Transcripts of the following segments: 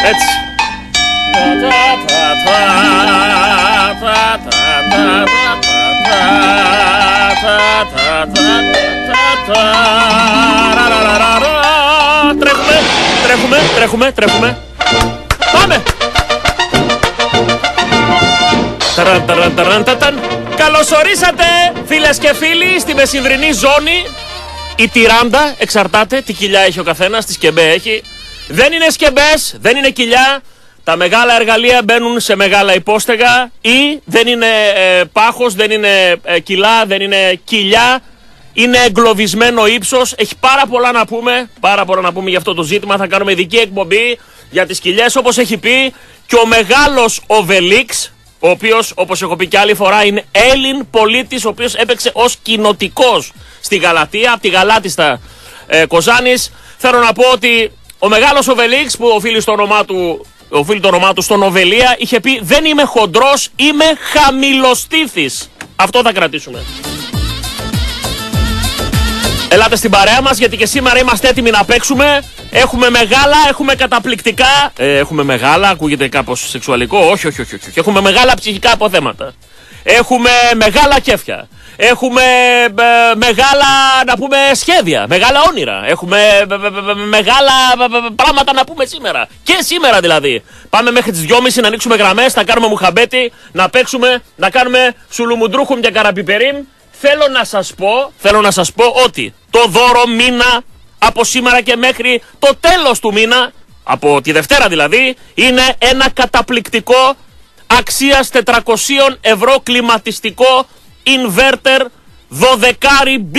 Έτσι. Τρέχουμε. Πάμε! Καλώς ορίσατε, φίλες και φίλοι, στη μεσημβρινή ζώνη. Η τυράντα εξαρτάται τι κοιλιά έχει ο καθένας, τι σκεμπέ έχει. Δεν είναι σκεμπές, δεν είναι κοιλιά. Τα μεγάλα εργαλεία μπαίνουν σε μεγάλα υπόστεγα ή δεν είναι πάχος, δεν είναι κιλά, δεν είναι κοιλιά. Είναι εγκλωβισμένο ύψος. Έχει πάρα πολλά να πούμε για αυτό το ζήτημα. Θα κάνουμε ειδική εκπομπή για τις κοιλιές, όπως έχει πει και ο μεγάλος Οβελίξ, ο οποίος, όπως έχω πει και άλλη φορά, είναι Έλλην πολίτης, ο οποίος έπαιξε ως κοινοτικός στη Γαλατεία, από τη Γαλάτιστα Κοζάνης. Θέλω να πω ότι ο μεγάλος Οβελίξ, που οφείλει το όνομά του στον Οβελία, είχε πει «Δεν είμαι χοντρός, είμαι χαμηλοστήθης». Αυτό θα κρατήσουμε. Ελάτε στην παρέα μας, γιατί και σήμερα είμαστε έτοιμοι να παίξουμε. Έχουμε μεγάλα, έχουμε καταπληκτικά. Έχουμε μεγάλα, ακούγεται κάπως σεξουαλικό. Όχι. Έχουμε μεγάλα ψυχικά αποθέματα. Έχουμε μεγάλα κέφια. Έχουμε μεγάλα, να πούμε, σχέδια. Μεγάλα όνειρα. Έχουμε μεγάλα πράγματα να πούμε σήμερα. Και σήμερα δηλαδή. Πάμε μέχρι τις 2.30 να ανοίξουμε γραμμές, να κάνουμε μουχαμπέτι, να παίξουμε, να κάνουμε σουλουμουντρούχουμ και καραπιπερίμ. Θέλω να σας πω ότι το δώρο μήνα από σήμερα και μέχρι το τέλος του μήνα, από τη Δευτέρα δηλαδή, είναι ένα καταπληκτικό αξίας 400 ευρώ κλιματιστικό inverter 12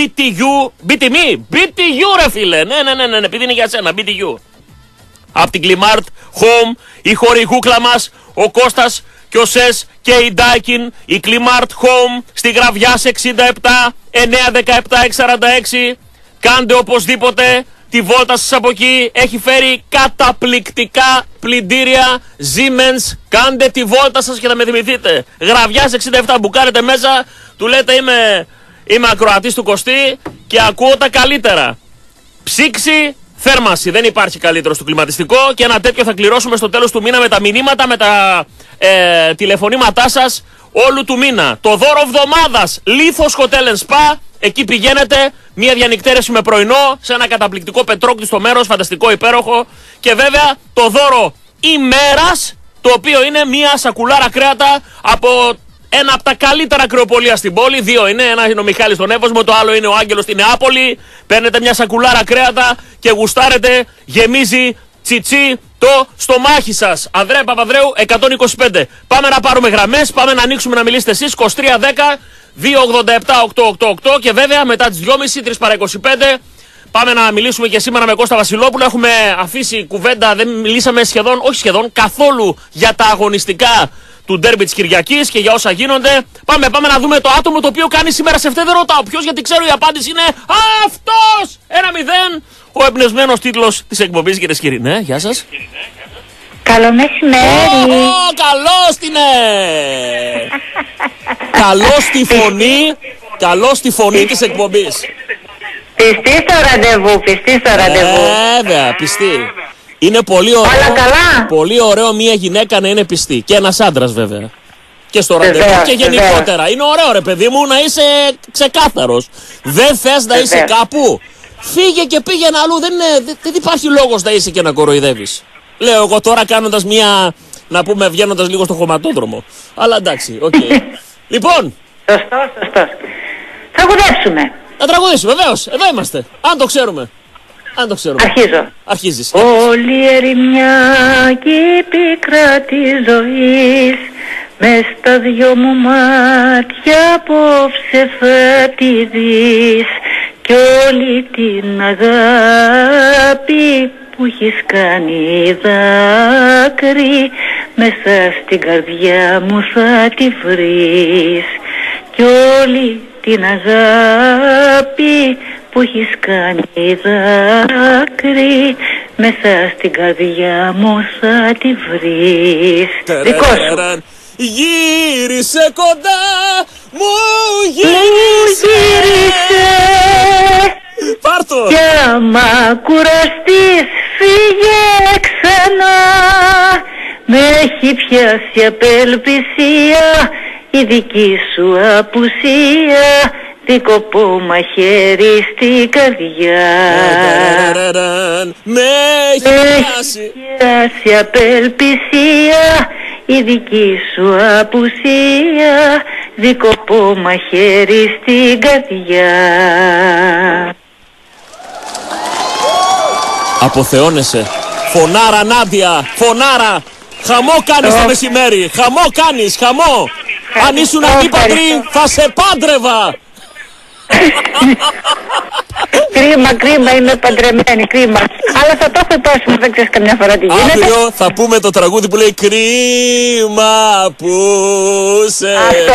BTU ρε φίλε, ναι, επειδή είναι για σένα, BTU. Από την Climart Home, η χορηγούκλα μας, ο Κώστας και ο ΣΕΣ και η Daikin, η Climart Home στη Γραβιάς 67 917 646. Κάντε οπωσδήποτε τη βόλτα σας από εκεί. Έχει φέρει καταπληκτικά πλυντήρια Siemens. Κάντε τη βόλτα σας και θα με θυμηθείτε. Γραβιάς 67, μπουκάρετε μέσα, του λέτε είμαι ακροατής του Κωστή και ακούω τα καλύτερα. Ψήξη, θέρμανση, δεν υπάρχει καλύτερο στο κλιματιστικό και ένα τέτοιο θα κληρώσουμε στο τέλος του μήνα με τα μηνύματα, με τα τηλεφωνήματά σας όλου του μήνα. Το δώρο εβδομάδας, Λίθος Hotel & Spa, εκεί πηγαίνετε, μια διανυκτέρεση με πρωινό σε ένα καταπληκτικό πετρόκτιστο μέρος, φανταστικό, υπέροχο, και βέβαια το δώρο ημέρας, το οποίο είναι μια σακουλάρα κρέατα από ένα από τα καλύτερα κρεοπολία στην πόλη. Δύο είναι, ένα είναι ο Μιχάλης στον Εύωσμο, το άλλο είναι ο Άγγελος στην Νεάπολη. Παίρνετε μια σακουλάρα κρέατα και γουστάρετε, γεμίζει τσιτσί το στομάχι σας. Ανδρέα Παπαδρέου 125. Πάμε να πάρουμε γραμμές, πάμε να ανοίξουμε να μιλήσετε εσείς. 2310 287 888 και βέβαια μετά τις 2.30 3 παρά 25. Πάμε να μιλήσουμε και σήμερα με Κώστα Βασιλόπουλο. Έχουμε αφήσει κουβέντα, δεν μιλήσαμε σχεδόν καθόλου για τα αγωνιστικά του ντέρμπι της Κυριακής και για όσα γίνονται. Πάμε να δούμε το άτομο το οποίο κάνει σήμερα σε αυτό. Δεν ρωτάω ποιος, γιατί ξέρω η απάντηση είναι αυτός! 1-0. Ο εμπνευσμένος τίτλος της εκπομπής, κυρίες και κύριοι. Ναι, γεια σας. Καλό μεσημέρι. Καλώς την καλώς τη φωνή της εκπομπής. Πιστή στο ραντεβού. Βέβαια, πιστή. Είναι πολύ ωραίο. Όλα καλά. Πολύ ωραίο μια γυναίκα να είναι πιστή. Και ένας άντρας βέβαια. Και στο ραντεβού και γενικότερα. Είναι ωραίο ρε παιδί μου να είσαι ξεκάθαρος. Δεν θες να είσαι κάπου, φύγε και πήγαινε αλλού. Δεν υπάρχει λόγος να είσαι και να κοροϊδεύεις. Λέω εγώ τώρα κάνοντας μια, να πούμε, βγαίνοντας λίγο στο χωματόδρομο. Αλλά εντάξει, οκ. Λοιπόν. Σωστός. Τραγουδέψουμε. Να τραγουδήσουμε, βεβαίως. Εδώ είμαστε. Αν το ξέρουμε. Αρχίζω. Αρχίζεις. Όλη η ερημιά και η πίκρα της ζωής μες στα δυο μου μάτια απόψε θα τη δεις κι όλη την αγάπη που έχεις κάνει δάκρυ μέσα στην καρδιά μου θα τη βρεις κι όλη την αγάπη που έχεις κάνει δάκρυ μέσα στην καρδιά μου θα τη βρεις. Δικό σου. Γύρισε κοντά μου, γύρισε. Πάρτο. Κι άμα κουραστείς φύγε ξανά. Με έχει πιάσει απελπισία η δική σου απουσία, δικοπό μαχαίρι στην καρδιά. Με έχει πιάσει απελπισία η δική σου απουσία, δικοπό μαχαίρι στην καρδιά. Αποθεώνεσαι. Φωνάρα Νάντια, φωνάρα. Χαμό κάνεις το μεσημέρι, χαμό κάνεις, χαμό. Αν ήσουν αντίπατροι θα σε πάντρευα. Κρίμα, είμαι παντρεμένη, κρίμα. Αλλά θα το έχω υπόψη μου, δεν ξέρεις καμιά φορά τι γίνεται. Αύριο θα πούμε το τραγούδι που λέει κρίμα που σε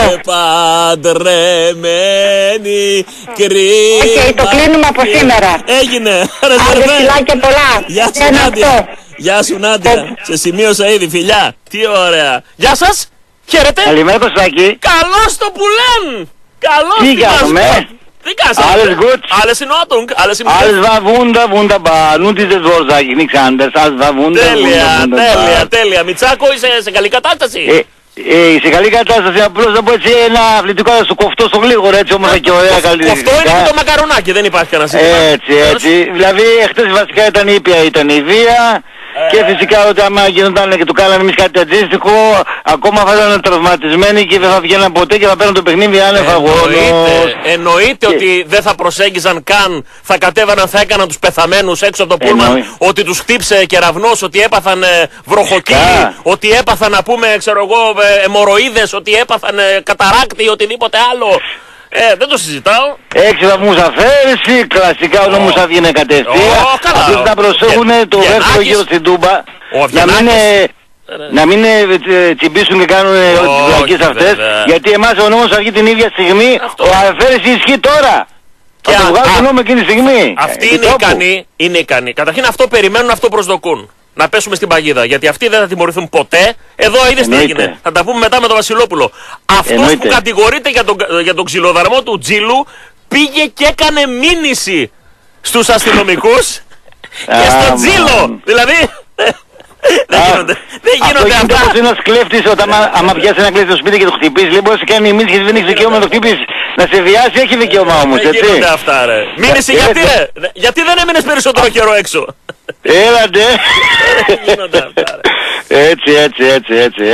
παντρεμένη. Κρίμα. Το κλείνουμε από σήμερα. Έγινε. Φιλάκια πολλά. Γεια σου Νάντια. Γεια σου Νάντια. Σε σημείωσα ήδη, φιλιά. Τι ωραία. Γεια σας. Χαίρετε. Καλημέρα το Σάκη. Καλώς το πουλέν. Καλώς τι κάνουμε. Alles gut. Alles in Ordnung. Alles im Alles war wunderbar. Nun dieses Wort sage ich nichts anderes. Alles war wunderbar. Τέλεια. Μιτσάκο, είσαι σε καλή κατάσταση. Σε καλή κατάσταση. Απλώς να πω έτσι ένα αθλητικό στο κοφτό στο γλίγορο, έτσι όμως και ωραία καλύτερα. Αυτό είναι και το μακαρονάκι, δεν υπάρχει κανένα σύστημα. Έτσι. Δηλαδή χτες βασικά ήταν ήπια, ήταν η βία. Και φυσικά ότι άμα γινόταν και του κάναμε εμείς κάτι αντίστοιχο, ακόμα θα ήταν τραυματισμένοι και δεν θα βγαίναν ποτέ και θα παίρνουν το παιχνίδι άνευ αγώνος. Εννοείται ότι δεν θα προσέγγιζαν καν, θα κατέβαιναν, θα έκαναν τους πεθαμένους έξω από το πούλμαν, ότι τους χτύψε κεραυνός, ότι έπαθαν βροχοκύλι, ότι έπαθαν να πούμε, ξέρω εγώ, αιμορροίδες, ότι έπαθαν καταράκτη ή οτιδήποτε άλλο. Δεν το συζητάω. 6 βαθμούς αφαίρεση, κλασικά ο νόμος θα βγαίνει κατευθείαν. Αυτοί να προσέχουν το δεύτερο γύρο στην Τούμπα. Να μην τσιμπήσουν και κάνουν τις βλακίες αυτές. Γιατί εμάς ο νόμος θα βγει την ίδια στιγμή. Ο αφαίρεση ισχύει τώρα. Και θα το βγάλει τον νόμο εκείνη τη στιγμή. Αυτοί είναι ικανοί. Καταρχήν αυτό περιμένουν, αυτό προσδοκούν. Να πέσουμε στην παγίδα. Γιατί αυτοί δεν θα τιμωρηθούν ποτέ. Εδώ είδες τι έγινε. Θα τα πούμε μετά με τον Βασιλόπουλο. Αυτός που κατηγορείται για τον ξυλοδαρμό του Τζίλου πήγε και έκανε μήνυση στους αστυνομικούς και στον Τζίλο. Δηλαδή δεν γίνονται αυτά. Αυτό είναι ένας κλέφτης, όταν άμα πιάσει ένα κλέφτη στο σπίτι και το χτυπήσει, λέει μπορεί να κάνει μήνυση γιατί δεν έχει δικαίωμα να το χτυπήσει. Να σε βιάσει έχει δικαίωμα όμως, έτσι. Δεν γίνονται αυτά ρε. Μήνυση γιατί ρε. Γιατί δεν έμεινες περισσότερο καιρό έξω. Έλατε. Δεν γίνονται αυτά ρε. Έτσι.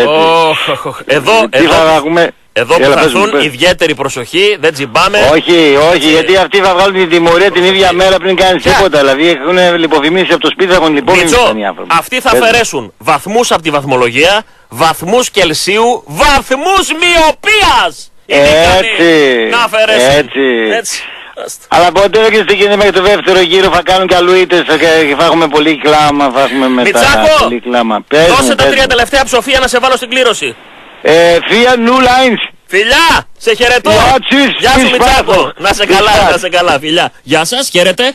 Εδώ που θα έρθουν ιδιαίτερη προσοχή, δεν τζιμπάμε. Όχι, γιατί αυτοί θα βγάλουν την τιμωρία την ίδια μέρα πριν κάνεις τίποτα. Δηλαδή έχουν λιποφημίσει από το σπίτι, θα έχουν λιποφημίσει οι άνθρωποι. Αυτοί θα αφαιρέσουν βαθμούς από τη βαθμολογία, βαθμούς Κελσίου, βαθμούς μοιοπίας. Έτσι. Να αφαιρέσουν. Έτσι. Αλλά ποτέ δεν ξέρεις τι γίνεται μέχρι το δεύτερο γύρο, θα κάνουν κι αλλού ήττες και θα έχουμε πολύ κλάμα, θα έχουμε μετά πολύ κλάμα. Δώσε τα 3 τελευταία ψοφία να σε βάλω στην κλήρωση. Vielen 0-1. Φιλιά, σε χαιρετώ. Γεια σου Μιτσάκο. Να σε καλά, φιλιά. Γεια σας, χαίρετε.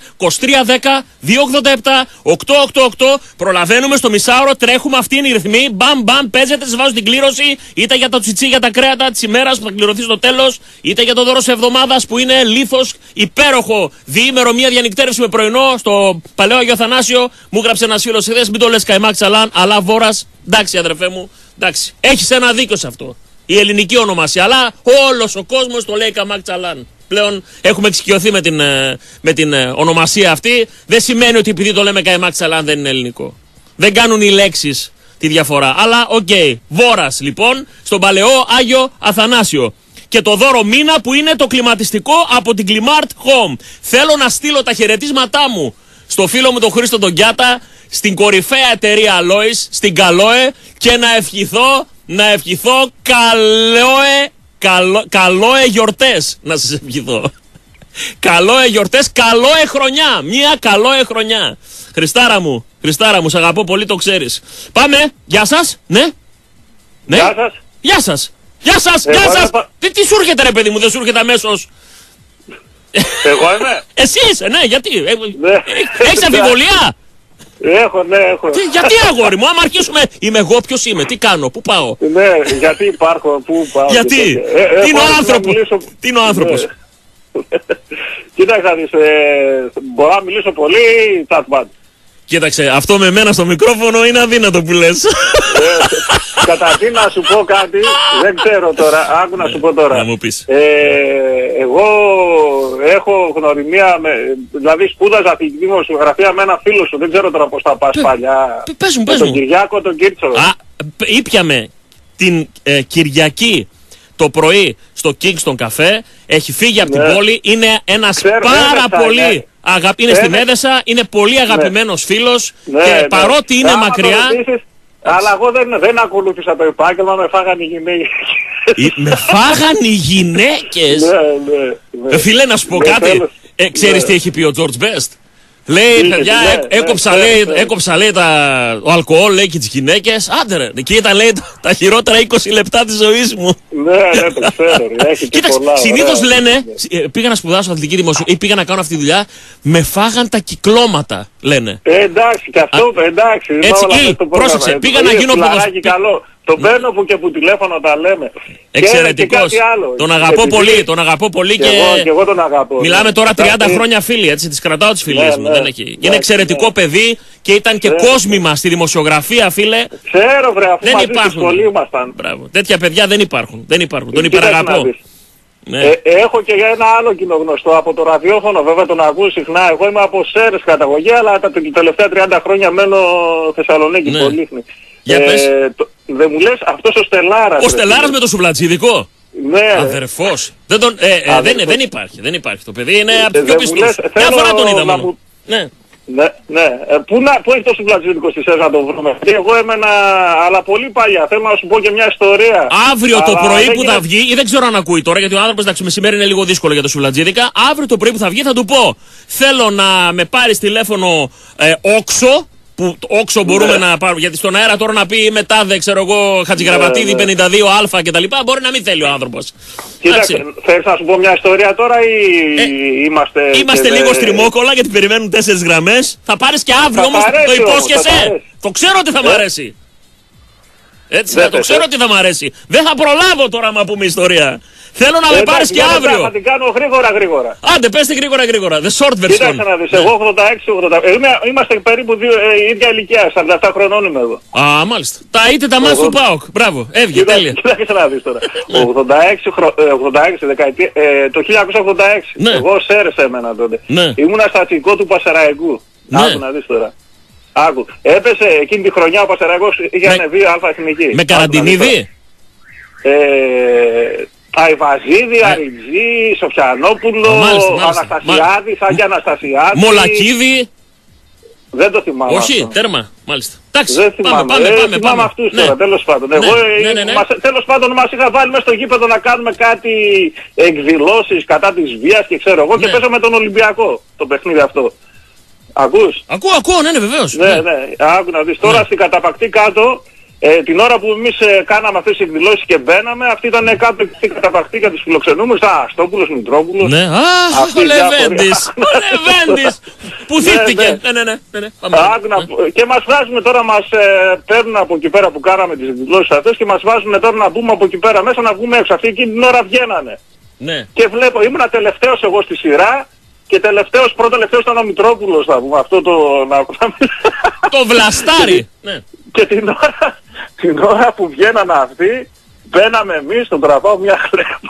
23-10-287-888. Προλαβαίνουμε στο μισάωρο, τρέχουμε, αυτή είναι η ρυθμή. Μπαμ, παίζετε, σε βάζω την κλήρωση. Είτε για το τσιτσί για τα κρέατα της ημέρας που θα κληρωθεί στο τέλος, είτε για το δώρο σε εβδομάδας που είναι λίθος υπέροχο. Διήμερο, μία διανυκτέρευση με πρωινό στο Παλαιό Αγιο Αθανάσιο. Μου γράψε ένας φίλος χθες, μην το λες Καϊμάκ Τσαλάν, αλλά Βόρας. Εντάξει, αδερφέ μου, εντάξει. Έχεις ένα δίκιο σε αυτό. Η ελληνική ονομασία, αλλά όλος ο κόσμος το λέει Καμάκ Τσαλάν. Πλέον έχουμε εξοικειωθεί με την ονομασία αυτή. Δεν σημαίνει ότι επειδή το λέμε Καμάκ Τσαλάν δεν είναι ελληνικό. Δεν κάνουν οι λέξεις τη διαφορά. Αλλά οκ. Βόρας λοιπόν, στον Παλαιό Άγιο Αθανάσιο. Και το δώρο μήνα που είναι το κλιματιστικό από την Climart Home. Θέλω να στείλω τα χαιρετίσματά μου στο φίλο μου τον Χρήστο τον Κιάτα, στην κορυφαία εταιρεία Alloys, στην Καλόε, και να ευχηθώ καλόε γιορτές. Να σας ευχηθώ. Καλόε γιορτές, καλόε χρονιά. Μια καλόε χρονιά. Χριστάρα μου, σ' αγαπώ πολύ, το ξέρεις. Πάμε, γεια σας. Ναι. Γεια σας. Τι σου έρχεται ρε παιδί μου, δεν σου έρχεται αμέσως. Εγώ είμαι. Εσύ είσαι, ναι, γιατί. Έχεις αμφιβολία. Έχω. Γιατί αγόρι μου, άμα αρχίσουμε. Είμαι εγώ, ποιος είμαι, τι κάνω, πού πάω. Ναι, γιατί υπάρχω, πού πάω. Γιατί, τι είναι ο άνθρωπος. Κοίταξα, μπορώ να μιλήσω πολύ chatbot. Κοίταξε, αυτό με μένα στο μικρόφωνο είναι αδύνατο που λες. Καταρχήν να σου πω κάτι, δεν ξέρω τώρα, άκου να σου πω τώρα. Να μου πεις. Εγώ έχω γνωριμία, δηλαδή σπούδαζα τη δημοσιογραφία με ένα φίλο σου, δεν ξέρω τώρα πώς θα πας παλιά. Πες μου. Τον Κυριάκο τον Κίρτσο. Ήπιαμε την Κυριακή το πρωί στο Kingston καφέ, έχει φύγει από την πόλη, είναι ένας πάρα πολύ είναι στην Έδεσα, είναι πολύ αγαπημένος φίλος και παρότι είναι μακριά... Αλλά εγώ δεν ακολούθησα το επάγγελμα, με φάγανε οι γυναίκες. Με φάγανε οι γυναίκες? Ναι. Φίλε, να σου πω κάτι. Ξέρεις τι έχει πει ο George Best? Λέει, παιδιά, έκοψα λέει ο αλκοόλ, λέει, και τις γυναίκες. Άντε ρε, και ήταν, λέει, τα χειρότερα 20 λεπτά της ζωής μου. Ναι, το ξέρω, έχει και πολλά. Συνήθως λένε, πήγα να σπουδάσω αθλητική δημοσιογραφία ή πήγα να κάνω αυτή τη δουλειά, με φάγαν τα κυκλώματα, λένε. Εντάξει, και αυτό, εντάξει. Έτσι, πρόσεξε, πήγα να γίνω ποδοσφαιριστής. Τον παίρνω που και που τηλέφωνο τα λέμε. Εξαιρετικός. Τον αγαπώ πολύ και εγώ τον αγαπώ. Μιλάμε τώρα 30 χρόνια φίλοι, έτσι, τις κρατάω τις φιλίες μου. Είναι εξαιρετικό παιδί και ήταν και κόσμημα στη δημοσιογραφία, φίλε. Ξέρω, βρε, αφού μαζί στη σχολή ήμασταν. Τέτοια παιδιά δεν υπάρχουν. Τον υπεραγαπώ. Έχω και για ένα άλλο κοινογνωστό από το ραδιόφωνο, βέβαια τον ακούω συχνά. Εγώ είμαι από Σέρες καταγωγή, αλλά τα τελευταία 30 χρόνια μένω Θεσσαλονίκη, Πολύχνη. Δεν μου λες αυτός ο Στελάρας. Ο Στελάρας με το σουβλατζίδικο. Ναι. Αδερφός. Δεν υπάρχει. Το παιδί είναι από τους πιο πιστούς. Μια φορά τον είδα μόνο. Ναι. Πού έχει το σουβλατζίδικο στη Σέρες να το βρούμε? Εγώ έμενα, αλλά πολύ παλιά. Θέλω να σου πω και μια ιστορία. Αύριο το πρωί που θα βγει, ή δεν ξέρω αν ακούει τώρα, γιατί ο άνθρωπος, εντάξει, μεσημέρι είναι λίγο δύσκολο για το σουβλατζίδικα. Αύριο το πρωί που θα βγει θα του πω, θέλω να με πάρεις τηλέφωνο Όξο. Που όξο μπορούμε να πάρουμε, γιατί στον αέρα τώρα να πει μετά, δεν ξέρω εγώ, Χατζηγραβατίδη 52α κτλ. Μπορεί να μην θέλει ο άνθρωπος. Κοίταξε, θέλεις να σου πω μια ιστορία τώρα ή είμαστε λίγο στριμόκολα γιατί περιμένουν 4 γραμμές. Θα πάρεις και αύριο όμως, το υπόσχεσαι. Το ξέρω ότι θα μ' αρέσει. Έτσι, το ξέρω ότι θα μ' αρέσει. Δεν θα προλάβω τώρα να πούμε ιστορία. Θέλω να με πάρεις και αύριο. Θα την κάνω γρήγορα. Άντε, πες τη γρήγορα. The short version. Κοίταξε να δεις, εγώ 86-87. Είμαστε περίπου ίδια ηλικία, 47 χρονών είμαι εγώ. Α, μάλιστα. Τα είτε τα μάτς του ΠΑΟΚ. Μπράβο, έβγε, τέλεια. Κοίταξε να δεις τώρα. 86 δεκαετία, το 1986. Εγώ Σέρες έμενα τότε. Ήμουνα στατικό του Πασεραϊκού. Άκου να δεις τώρα. Άκου. Έπεσε εκείνη τη χρονιά ο Πασεραϊκός είχε ανεβεί αλφα εθνική. Με Καραντινίδη. Αϊβαζίδη, Αριτζή, Σοφιανόπουλο, Αναστασιάδη, Σάκη Αναστασιάδη. Μολακίδη. Δεν το θυμάμαι. Όχι, τέρμα, μάλιστα. Δεν θυμάμαι αυτούς τώρα, τέλος πάντων. Τέλος πάντων μας είχα βάλει μέσα στο γήπεδο να κάνουμε κάτι εκδηλώσεις κατά της βίας και ξέρω εγώ και παίζω με τον Ολυμπιακό το παιχνίδι αυτό. Ακούς? Ακούω, ναι, βεβαίως. Ναι, άκου να δεις. Τώρα στην καταπακτή κάτω, την ώρα που εμείς κάναμε αυτές τις εκδηλώσεις και μπαίναμε, αυτή ήταν κάτω στην καταπακτή για τους φιλοξενούμενους. Αστόπουλος, Μητρόπουλος. Ναι, ο Λεβέντης. Που θύτηκε. Ναι. Και μας βγάζουν τώρα, μας παίρνουν από εκεί πέρα που κάναμε τις εκδηλώσεις αυτές και μας βάζουν τώρα να μπούμε από εκεί πέρα μέσα, να βγούμε έξω. Αυτή εκείνη την ώρα βγαίνανε. Και βλέπω, ήμουνα τελευταίος εγώ στη σειρά. Και πρώτο-τελευταίος ήταν ο Μητρόπουλος, θα πούμε, αυτό το βλαστάρι. Και την ώρα που βγαίνανε αυτοί, μπαίναμε εμείς, τον τραβάω μια χλέπα.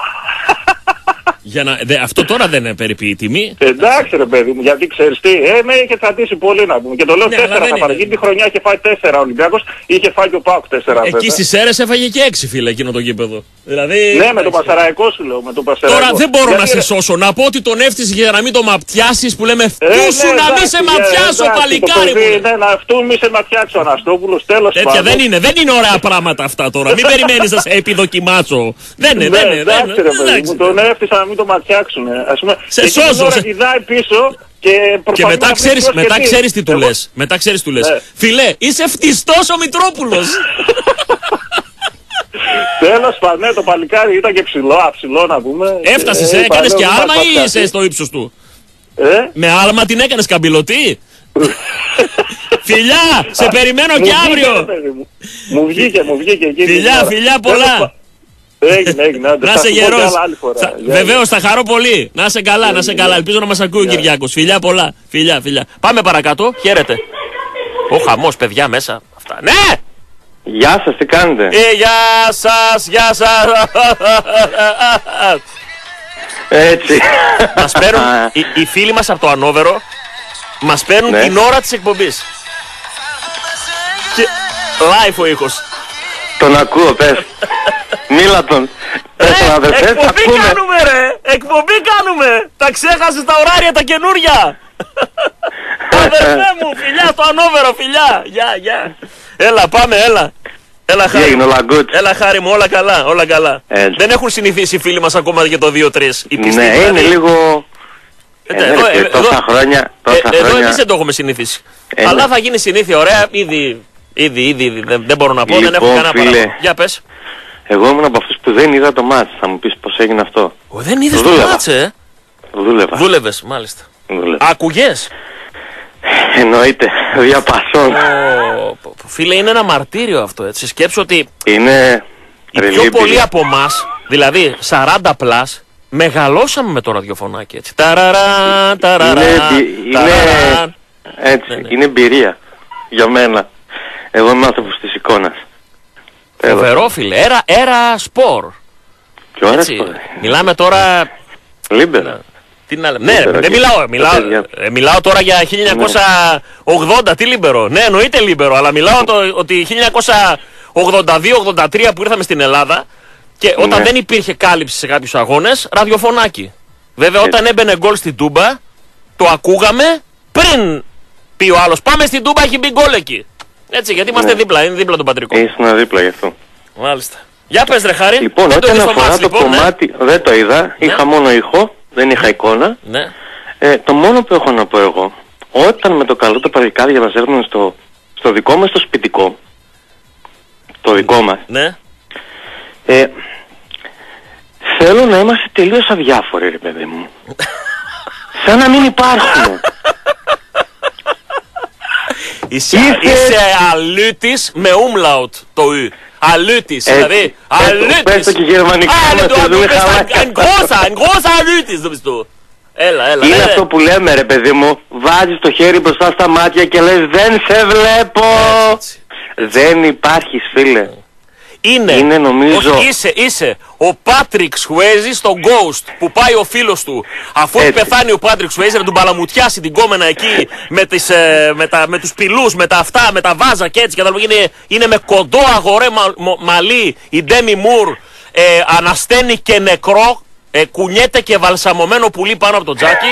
Αυτό τώρα δεν είναι περιποιή τιμή. Εντάξει ρε παιδί μου, γιατί ξέρεις τι, με είχε τσαντήσει πολύ να πούμε. Και το λέω 4 θα πάρει. Εκείνη τη χρονιά είχε φάει 4 ο Ολυμπιακός, είχε φάει και ο ΠΑΟΚ 4. Εκεί στις Σέρες έφαγε και 6 φίλε εκείνο το γήπεδο. Δηλαδή... Ναι, με τον Πασεραϊκό σου λέω, με τον Πασεραϊκό. Τώρα δεν μπορώ να σε σώσω, να πω ότι τον έφτιαξε για να μην το μαπιάσεις που λέμε φτούσου να μην σε μαπιάσω παλικάρι μου. Ναι, να αυτού μη σε μαπιάξω, Αναστόπουλος, τέλος πάντων. Τέτοια δεν είναι ωραία πράγματα αυτά τώρα, μην περιμένεις να σε επιδοκιμάσω. Δεν είναι. Μου τον έφτιαξα να μην το μαπιάξουνε. Σε σώζω. Και μετά ξέρεις τι του λες. Φιλέ, είσαι φτιστός ο Μητρόπουλος. Τέλος πάντων, το παλικάρι ήταν και ψηλό να πούμε. Έφτασες, έκανες και άλμα ή είσαι στο ύψος του? Με άλμα την έκανες καμπυλωτή? Φιλιά, σε περιμένω και αύριο. Μου βγήκε. Φιλιά πολλά. Έγινε. Να είσαι γερός. Βεβαίως θα χαρώ πολύ. Να είσαι καλά. Ελπίζω να μας ακούει ο Κυριάκος. Φιλιά πολλά. Φιλιά. Πάμε παρακάτω. Χαίρετε. Ο χαμός, παιδιά μέσα. Αυτά. Ναι! Γεια σας, τι κάνετε? Γεια σας, γεια σας. Έτσι. Μας παίρνουν, οι φίλοι μας από το Ανόβερο, μας παίρνουν την ώρα της εκπομπής. Και live ο ήχος. Τον ακούω, πες. Μίλα τον. Εκπομπή κάνουμε ρε! Εκπομπή κάνουμε! Τα ξέχασες τα ωράρια τα καινούρια! Αδερφέ μου, φιλιά στο Ανόβερο, φιλιά! Γεια. Έλα, πάμε, έλα. Έλα χάρη μου, όλα καλά, όλα καλά. Δεν έχουν συνηθίσει οι φίλοι μας ακόμα για το 2-3. Ναι, είναι λίγο... Τόσα χρόνια. Εδώ εμείς δεν το έχουμε συνηθίσει. Αλλά θα γίνει συνήθεια, ωραία, ήδη δεν μπορώ να πω, δεν έχω κανένα παράπονο. Για πες. Εγώ ήμουν από αυτούς που δεν είδα το μάτς. Θα μου πεις πώς έγινε αυτό. Δεν είδες το μάτς, Δούλευα. Δούλευες, μάλιστα. Άκουγες. Εννοείται, διαπασών. Φίλε, είναι ένα μαρτύριο αυτό, έτσι. Σκέψου ότι είναι οι πιο πολλοί από εμάς, δηλαδή 40 πλάς, μεγαλώσαμε με το ραδιοφωνάκι, έτσι. Είναι εμπειρία για μένα. Εγώ είμαι άνθρωπος της εικόνας. Φοβερό, φίλε. Έρα σπορ. Ποιο έρα σπορ? Μιλάμε τώρα... Λίμπερο. Τι να λέμε. Ναι, δεν μιλάω τώρα για 1980. Τι λίμπερο? Ναι, εννοείται λίμπερο, αλλά μιλάω ότι 1982-83 που ήρθαμε στην Ελλάδα και όταν δεν υπήρχε κάλυψη σε κάποιους αγώνες, ραδιοφωνάκι. Βέβαια, όταν έμπαινε γκολ στην Τούμπα, το ακούγαμε πριν πει ο άλλος πάμε στην Τούμπα, έχει μπει γκολ εκεί. Έτσι, γιατί είμαστε δίπλα, είναι δίπλα τον πατρικό. Ήσουν δίπλα γι' αυτό. Μάλιστα. Για πες ρε Χάρη. Λοιπόν, όταν αφορά το κομμάτι, δεν το είδα, είχα μόνο ήχο, δεν είχα εικόνα. Ναι. Το μόνο που έχω να πω εγώ, όταν με το καλό το παλικάρι μας έρθουν στο δικό μας το σπιτικό, το δικό μας, θέλω να είμαστε τελείως αδιάφοροι ρε παιδί μου. Σαν να μην υπάρχουμε. Είσαι αλούτης με umlaut το ου. Αλούτης, δηλαδή. Αλούτης. Πες το και γερμανικά να το δούμε χαλάκα. Ein großer αλούτης, δεν πιστεύω. Έλα. Είναι αυτό που λέμε ρε παιδί μου. Βάζεις το χέρι μπροστά στα μάτια και λες δεν σε βλέπω. Δεν υπάρχεις φίλε. Είναι νομίζω... Είσαι ο Πάτρικ Σουέζι στο Ghost που πάει ο φίλος του. Αφού πεθάνει ο Πάτρικ Σουέζι να τον παλαμουτιάσει την κόμενα εκεί με τους πυλούς, με τα αυτά, με τα βάζα και έτσι. Είναι με κοντό αγορέ μαλλί η Ντέμι Μουρ, ανασταίνει και νεκρό, κουνιέται και βαλσαμωμένο πουλί πάνω από το τζάκι.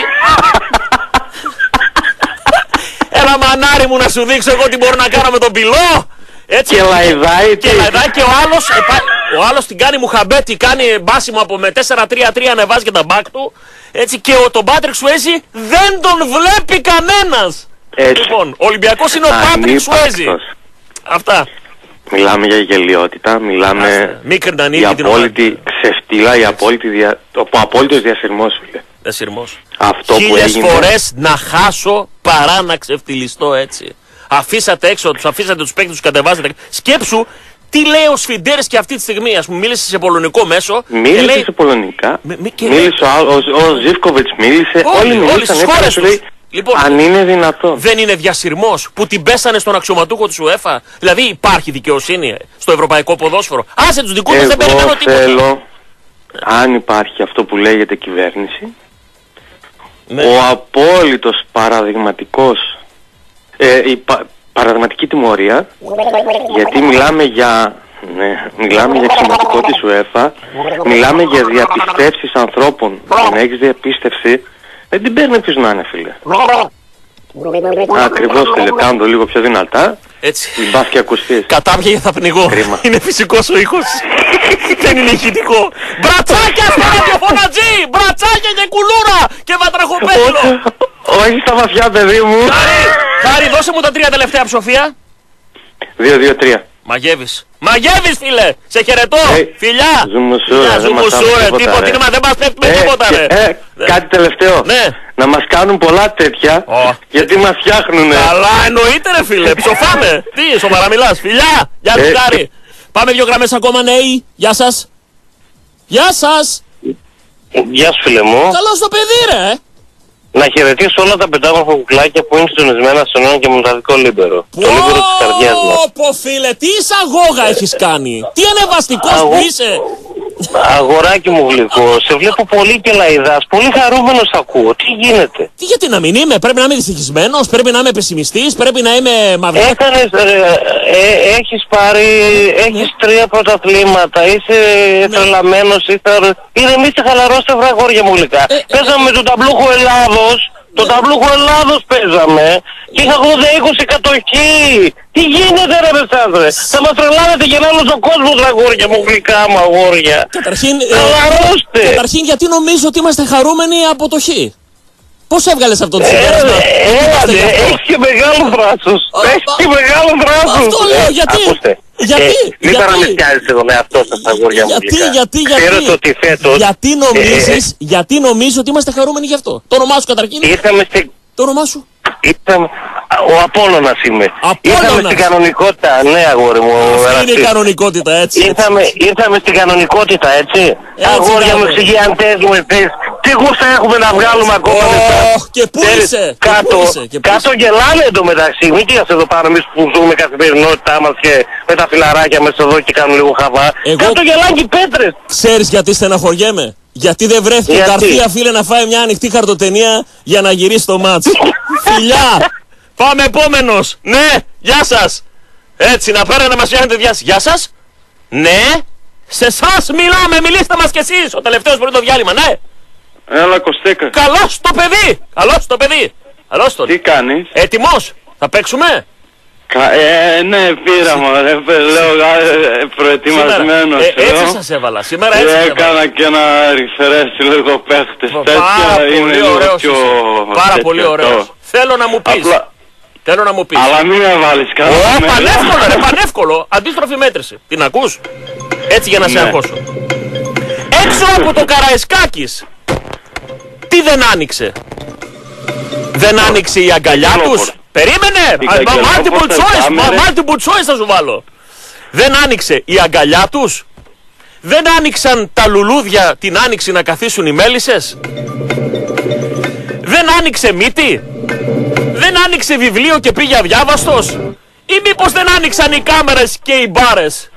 Έλα μανάρι μου να σου δείξω εγώ τι μπορώ να κάνω με τον πυλό. Έτσι, και λαϊδάει και ο άλλος την κάνει μουχαμπέτη, κάνει μπάσιμο από με 4-3-3 ανεβάζει και τα μπακ του. Έτσι, και τον Πάτρικ Σουέζι δεν τον βλέπει κανένας. Λοιπόν, ο Ολυμπιακός είναι ο Πάτρικ Σουέζι. Αυτά. Μιλάμε για γελιότητα, μιλάμε για απόλυτη ξεφτύλα, ο απόλυτος διασυρμός φίλε. Διασυρμός. Χίλιες φορές να χάσω παρά να ξεφτυλιστώ έτσι. Αφήσατε έξω, αφήσατε τους παίκτες, τους κατεβάζετε. Σκέψου τι λέει ο Σφιντέρης και αυτή τη στιγμή. Ας πούμε, μίλησε σε πολωνικό μέσο. Μίλησε σε πολωνικά. Μίλησε ο Ζίβκοβιτς, μίλησε. Όλοι μίλησαν έτσι. Λοιπόν, αν είναι δυνατόν. Δεν είναι διασυρμός που την πέσανε στον αξιωματούχο της UEFA. Δηλαδή υπάρχει δικαιοσύνη στο ευρωπαϊκό ποδόσφαιρο. Άσε τους δικούς μας, δεν περιμένω τίποτα. Θέλω, αν υπάρχει αυτό που λέγεται κυβέρνηση, ο απόλυτος παραδειγματικός η παραδειγματική τιμωρία, γιατί μιλάμε για αξιωματικό της UEFA, μιλάμε για διαπιστεύσεις ανθρώπων. Για να έχεις διαπίστευση δεν την παίρνει ποιος να είναι φίλε. Ακριβώς φίλε, κάνω το λίγο πιο δυνατά. Έτσι. Μπας και ακουστείς. Κατάπια και θα πνιγώ. Είναι φυσικός ο ήχος. Δεν είναι ηχητικό. Μπρατσάκια στο ραδιοφωνατζή! Μπρατσάκια και κουλούρα! Και βατραχοπέτλο! Όχι στα βαθιά παιδί μου. Χάρη, δώσε μου τα 3 τελευταία ψοφία. 2-2-3. Μαγεύεις. Μαγεύεις φίλε. Σε χαιρετώ. Φιλιά. Ζουμουσούρα. Τίποτα. Δεν μας πέφτει με τίποτα ρε. Κάτι τελευταίο. Να μας κάνουν πολλά τέτοια. Γιατί μας φτιάχνουνε. Καλά εννοείται ρε φίλε. Ψοφάμε. Τι σοβαρά μιλάς. Φιλιά. Γεια σου Χάρη. Πάμε 2 γραμμές ακόμα νέοι. Γεια σας. Γεια σας. Γεια σου φίλε μου. Καλώς το παιδί ρε. να χαιρετήσω όλα τα πεντάγραφα κουκλάκια που είναι συντονισμένα στον ένα και μοναδικό λίμπερο. Το λίμπερο της καρδιάς μας. Πω φίλε, τι εισαγώγα έχεις κάνει. Τι ανεβαστικός που είσαι. Αγοράκι μου γλυκό, σε βλέπω πολύ και λαϊδάς, πολύ χαρούμενος ακούω. Τι γίνεται? Τι, γιατί να μην είμαι, πρέπει να είμαι δυστυχισμένος, πρέπει να είμαι πεσημιστής, πρέπει να είμαι μαυρός. Έχεις πάρει, έχεις 3 πρωταθλήματα, είσαι τρελαμένος, ηρεμήστε, χαλαρώστε αγόρια μου γλυκά. Παίζαμε το ταμπλούχο Ελλάδος, το ταμπλούχο Ελλάδος παίζαμε και είχα 80-20 κατοχή. Τι γίνεται ρε μεσάδρε, θα μας τρελάνετε για να όλος ο κόσμος αγόρια μου γλυκά μου αγόρια. Καταρχήν γιατί νομίζω ότι είμαστε χαρούμενοι από το Χ. Πώς έβγαλες αυτό το συμπέρασμα? Έχει και μεγάλο θράσος. Έχει και μεγάλο θράσος. Αυτό λέω, γιατί? Μην παραμυθιάζεις εδώ με αυτό σας αγόρια μου γλυκά. Ξέρω το ότι φέτος... Γιατί νομίζεις ότι είμαστε χαρούμενοι γι' αυτό? Το όνομά σου καταρχήν? Το όνομά σου? Ο Απόλλωνας είμαι. Ήρθαμε στην κανονικότητα, ναι αγόρι μου. Αυτή είναι η κανονικότητα, έτσι. Ήρθαμε στην κανονικότητα, έτσι. Αγόρια μου, εξηγιαντές μου, τι γούστα έχουμε να βγάλουμε ακόμα μετά. Και πού είσαι? Κάτω γελάνε εντωμεταξύ. Μην κοιτάς εδώ πάνω εμείς που ζούμε καθημερινότητά μας και με τα φιλαράκια μέσα εδώ και κάνουν λίγο χαβά. Κάτω γελάνε και οι πέτρες. Ξέρεις γιατί στεναχωριέμαι? Γιατί δεν βρέθηκε Γκαρθία φίλε να φάει μια ανοιχτή χαρτοτενία για να γυρίσει το μάτς. Φιλιά! Πάμε επόμενος! Ναι! Γεια σας! Έτσι να πέρα να μας φτιάχνετε διάση. Γεια σας! Ναι! Σε εσάς μιλάμε! Μιλήστε μας κι εσείς! Ο τελευταίος πριν το διάλειμμα, ναι! Έλα Κωστέκα. Καλώς το παιδί! Καλώς το παιδί! Καλώς τον! Τι κάνεις? Έτοιμος! Θα παίξουμε! Ναι, πήρα μωρέ, λέω προετοιμασμένος. Έτσι σας έβαλα, σήμερα έτσι σας έβαλα. Έκανα και ένα refresh λίγο παίχτες τέτοια, είναι λίγο πιο... Πάρα πολύ ωραίος. Θέλω να μου πεις. Θέλω να μου πεις. Αλλά μην με βάλεις καλά. Πανεύκολο ρε, πανεύκολο. Αντίστροφη μέτρηση. Την ακούς? Έτσι για να σε αγχώσω. Έξω από το Καραϊσκάκης, τι δεν άνοιξε? Δεν άνοιξε η αγκαλιά τους? Περίμενε! Multiple choice θα σου βάλω. Δεν άνοιξε η αγκαλιά τους? Δεν άνοιξαν τα λουλούδια την άνοιξη να καθίσουν οι μέλισσες? Δεν άνοιξε μύτη? Δεν άνοιξε βιβλίο και πήγε αδιάβαστος? Ή μήπως δεν άνοιξαν οι κάμερες και οι μπάρες?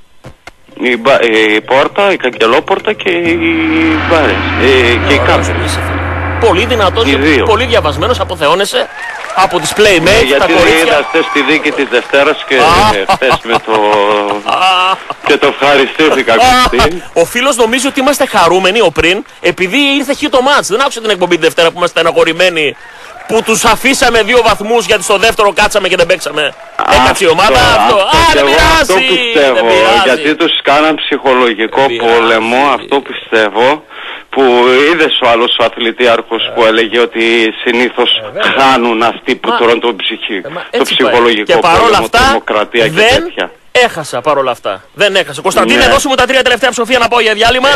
Η πόρτα, η καγκελόπορτα και οι μπάρες και οι κάμερες. Πολύ δυνατός, πολύ διαβασμένος, αποθεώνεσαι από τις Playmates, γιατί είδα χτες τη δίκη της Δευτέρας και χτες με το... και το ευχαριστήθηκα. Ο φίλος νομίζει ότι είμαστε χαρούμενοι ο πριν επειδή ήρθε χ το μάτς. Δεν άκουσα την εκπομπή τη Δευτέρα που είμαστε στεναχωρημένοι που τους αφήσαμε 2 βαθμούς γιατί στο δεύτερο κάτσαμε και δεν παίξαμε. Έκατσε η ομάδα αυτό. Δεν πειράζει. Αυτό πιστεύω, γιατί τους κάναν ψυχολογικό πόλεμο, αυτό πιστεύω. Που είδες ο άλλος ο αθλητιάρχος που έλεγε ότι συνήθως χάνουν αυτοί που τρώνε το ψυχολογικό και παρόλα πόλεμο, αυτά, δημοκρατία και τέτοια. Έχασα παρόλα αυτά. Δεν έχασα. Κωνσταντίνε, δώσε μου τα 3 τελευταία ψηφία να πάω για διάλειμμα.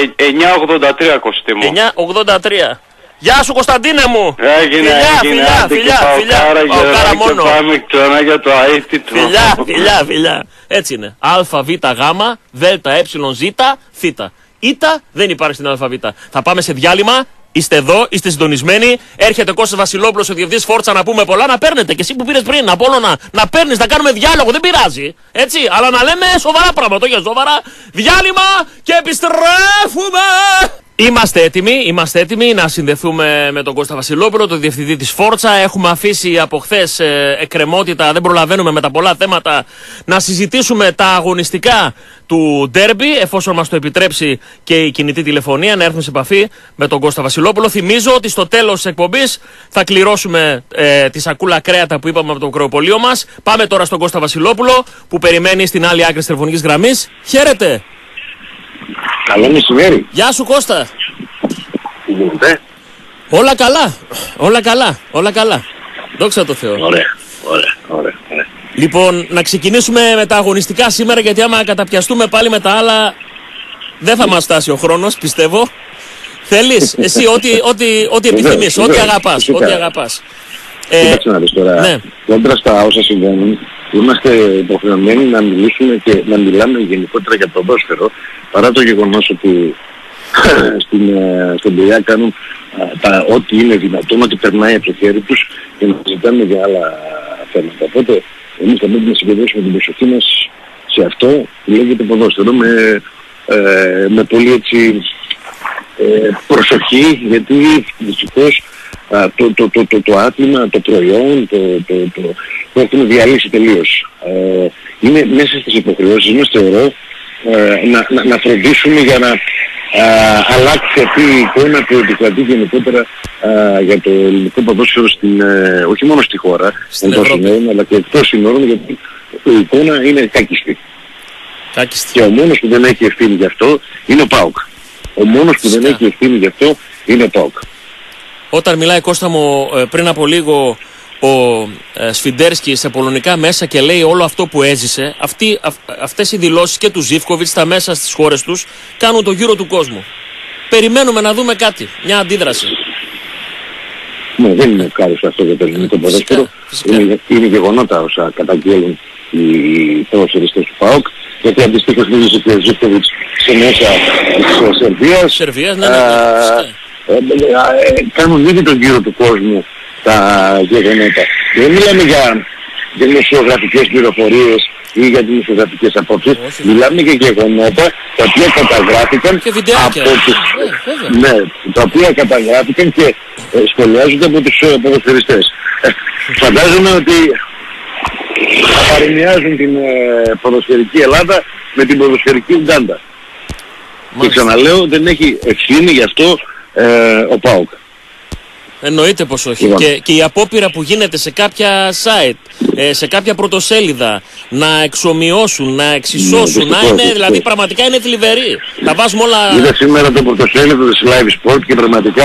983 Κωστή μου. 983. Γεια σου Κωνσταντίνε μου. Έγινε. Φιλιά. Κάρα μόνο. Και πάμε ξανά για το αίτητο. Φιλιά. Έτσι είναι. Α, Β, Γ, Δ, Ε, Ζ, Θ. Ήτα δεν υπάρχει στην ΑΒ. Θα πάμε σε διάλειμμα. Είστε εδώ, είστε συντονισμένοι. Έρχεται Κώστας Βασιλόπουλος, ο διευθυντής Φόρτσα, να πούμε πολλά. Να παίρνετε και εσύ που πήρες πριν, Απόλλωνα, να παίρνεις, να κάνουμε διάλογο. Δεν πειράζει. Έτσι, αλλά να λέμε σοβαρά πράγματα. Όχι σοβαρά. Διάλειμμα και επιστρέφουμε. Είμαστε έτοιμοι να συνδεθούμε με τον Κώστα Βασιλόπουλο, τον διευθυντή της Φόρτσα. Έχουμε αφήσει από χθες εκκρεμότητα, δεν προλαβαίνουμε με τα πολλά θέματα να συζητήσουμε τα αγωνιστικά του ντέρμπι, εφόσον μας το επιτρέψει και η κινητή τηλεφωνία, να έρθουμε σε επαφή με τον Κώστα Βασιλόπουλο. Θυμίζω ότι στο τέλος της εκπομπής θα κληρώσουμε τη σακούλα κρέατα που είπαμε από το κρεοπολείο μας. Πάμε τώρα στον Κώστα Βασιλόπουλο που περιμένει στην άλλη άκρη της τηλεφωνικής γραμμής. Χαίρετε! Καλό μεσημέρι. Γεια σου Κώστα. Τι γίνεται? Όλα καλά. Δόξα τω Θεώ. Ωραία. Λοιπόν, να ξεκινήσουμε με τα αγωνιστικά σήμερα, γιατί άμα καταπιαστούμε πάλι με τα άλλα δεν θα μας φτάσει ο χρόνος, πιστεύω. Θέλεις εσύ ό,τι επιθυμείς, ό,τι αγαπάς. Κοίταξε να δεις τώρα, κόντρα στα όσα συμβαίνουν, είμαστε υποχρεωμένοι να μιλήσουμε και να μιλάμε γενικότερα για το ποδόσφαιρο, παρά το γεγονός ότι στον ΠΟΙΑ κάνουν ό,τι είναι δυνατόν, ό,τι περνάει από το χέρι τους και να συζητάμε για άλλα θέματα. Οπότε εμείς θα πρέπει να συγκεντρώσουμε την προσοχή μας σε αυτό που λέγεται ποδόσφαιρο με πολύ έτσι προσοχή, γιατί δυστυχώς το άθλημα, το προϊόν, το έχουμε διαλύσει τελείως. Είναι μέσα στις υποχρεώσεις μας, θεωρώ, να φροντίσουμε για να αλλάξει αυτή η εικόνα που επικρατεί γενικότερα για το ελληνικό ποδόσφαιρο όχι μόνο στη χώρα, εντός συνόρων, αλλά και εκτός συνόρων, γιατί η εικόνα είναι κάκιστη. Και ο μόνος που δεν έχει ευθύνη γι' αυτό είναι ο ΠΑΟΚ. Ο μόνος που δεν έχει ευθύνη γι' αυτό είναι ο ΠΑΟΚ. Όταν μιλάει, Κώστα μου, πριν από λίγο ο Σφιντέρσκι σε πολωνικά μέσα και λέει όλο αυτό που έζησε, αυτές οι δηλώσεις και του Ζίβκοβιτς στα μέσα στις χώρες τους κάνουν το γύρο του κόσμου. Περιμένουμε να δούμε κάτι, μια αντίδραση. Ναι, δεν είναι ευχάριστο αυτό για το ελληνικό ποδόσφαιρο. Είναι γεγονότα όσα καταγγέλουν οι ποδοσφαιριστές του ΠΑΟΚ, γιατί αντιστοίχως μίλησε και ο Ζίβκοβιτς σε μέσα της Σερβίας. Ναι. Κάνουν ήδη τον γύρο του κόσμου τα γεγονότα. Δεν μιλάμε για δημοσιογραφικές πληροφορίες ή για δημοσιογραφικές απόψεις. Μιλάμε για γεγονότα τα οποία καταγράφηκαν και βιντεάκια. Τα οποία καταγράφηκαν και σχολιάζονται από τους ποδοσφαιριστές. Φαντάζομαι ότι θα παρομοιάζουν την ποδοσφαιρική Ελλάδα με την ποδοσφαιρική Ουγκάντα. Και ξαναλέω, δεν έχει ευθύνη γι' αυτό ο ΠΑΟΚ. Εννοείται πως όχι. Και η απόπειρα που γίνεται σε κάποια site, σε κάποια πρωτοσέλιδα, να εξομοιώσουν, να εξισώσουν, να είναι, δηλαδή πραγματικά είναι θλιβερή. Τα βάζουμε όλα... Είδα σήμερα το πρωτοσέλιδο της Live Sport και πραγματικά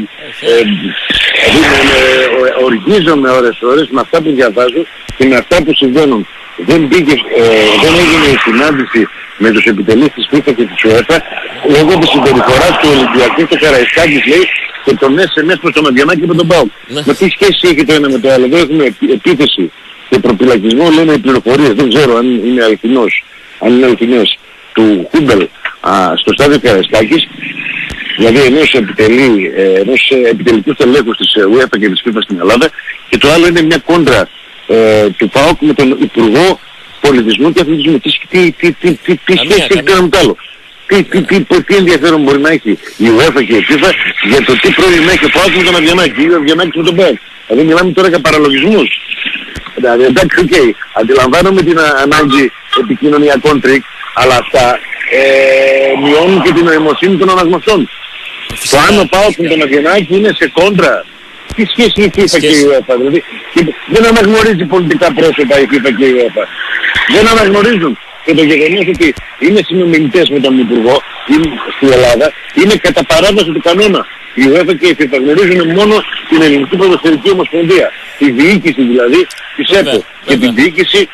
οργίζομαι ώρες με αυτά που διαβάζω και με αυτά που συμβαίνουν. Δεν έγινε η συνάντηση με τους επιτελείς της FIFA και της UEFA λόγω της συμπεριφοράς του Ολυμπιακού και Καραϊσκάκης, λέει, και τον SMS προς τον Αδιανάκη με τον ΠΑΟΚ. Μα τι σχέση έχει το ένα με το άλλο? Εδώ έχουμε επίθεση και προπυλακισμό, λένε οι πληροφορίες. Δεν ξέρω αν είναι αληθινός του Χούμπελ στο στάδιο Καραϊσκάκης, δηλαδή ενός επιτελικού τελέχους της UEFA και της FIFA στην Ελλάδα, και το άλλο είναι μια κόντρα του ΠΑΟΚ με τον Υπουργό Πολιτισμού και Αθλητισμού. Τι σχέση έχει το ένα με το άλλο? Τι ενδιαφέρον μπορεί να έχει η UEFA και η FIFA για το τι πρόβλημα έχει ο ΠΑΟΚ με τον Αδιανάκη ή ο Αδιανάκης με τον ΠΑΟΚ? Δηλαδή μιλάμε τώρα για παραλογισμούς. Δηλαδή εντάξει, αντιλαμβάνομαι την ανάγκη επικοινωνιακών τρίκ, αλλά αυτά μειώνουν και την νοημοσύνη των αναγνωστών. Το αν ο ΠΑΟΚ με τον Αδιανάκη είναι σε κόντρα, τι σχέση έχει η FIFA και η UEFA? Δηλαδή δεν αναγνωρίζει πολιτικά πρόσωπα η FIFA και η UEFA. Δεν αναγνωρίζουν. Και το γεγονός ότι είναι συνομιλητές με τον Υπουργό στην Ελλάδα είναι κατά παράβαση του κανόνα. Η UEFA και η FIFA γνωρίζουν μόνο την Ελληνική Ποδοσφαιρική Ομοσπονδία. Τη διοίκηση δηλαδή της ΕΠΟ και την διοίκηση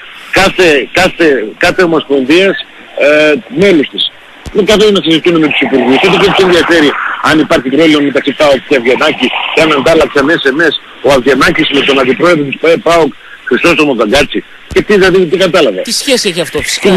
κάθε ομοσπονδίας μέλους της. Δεν καθόλου να συζητούν με τους υπουργούς. Ούτε και τους ενδιαφέρει αν υπάρχει πρόβλημα μεταξύ ΠΑΟΚ και Αυγενάκη και αν αντάλλαξαν SMS ο Αυγενάκης με τον αντιπρόεδρο της ΠΑΟΚ, Χριστόστομο Καγκάτσι. Και τι κατάλαβα. Τι σχέση έχει αυτό φυσικά?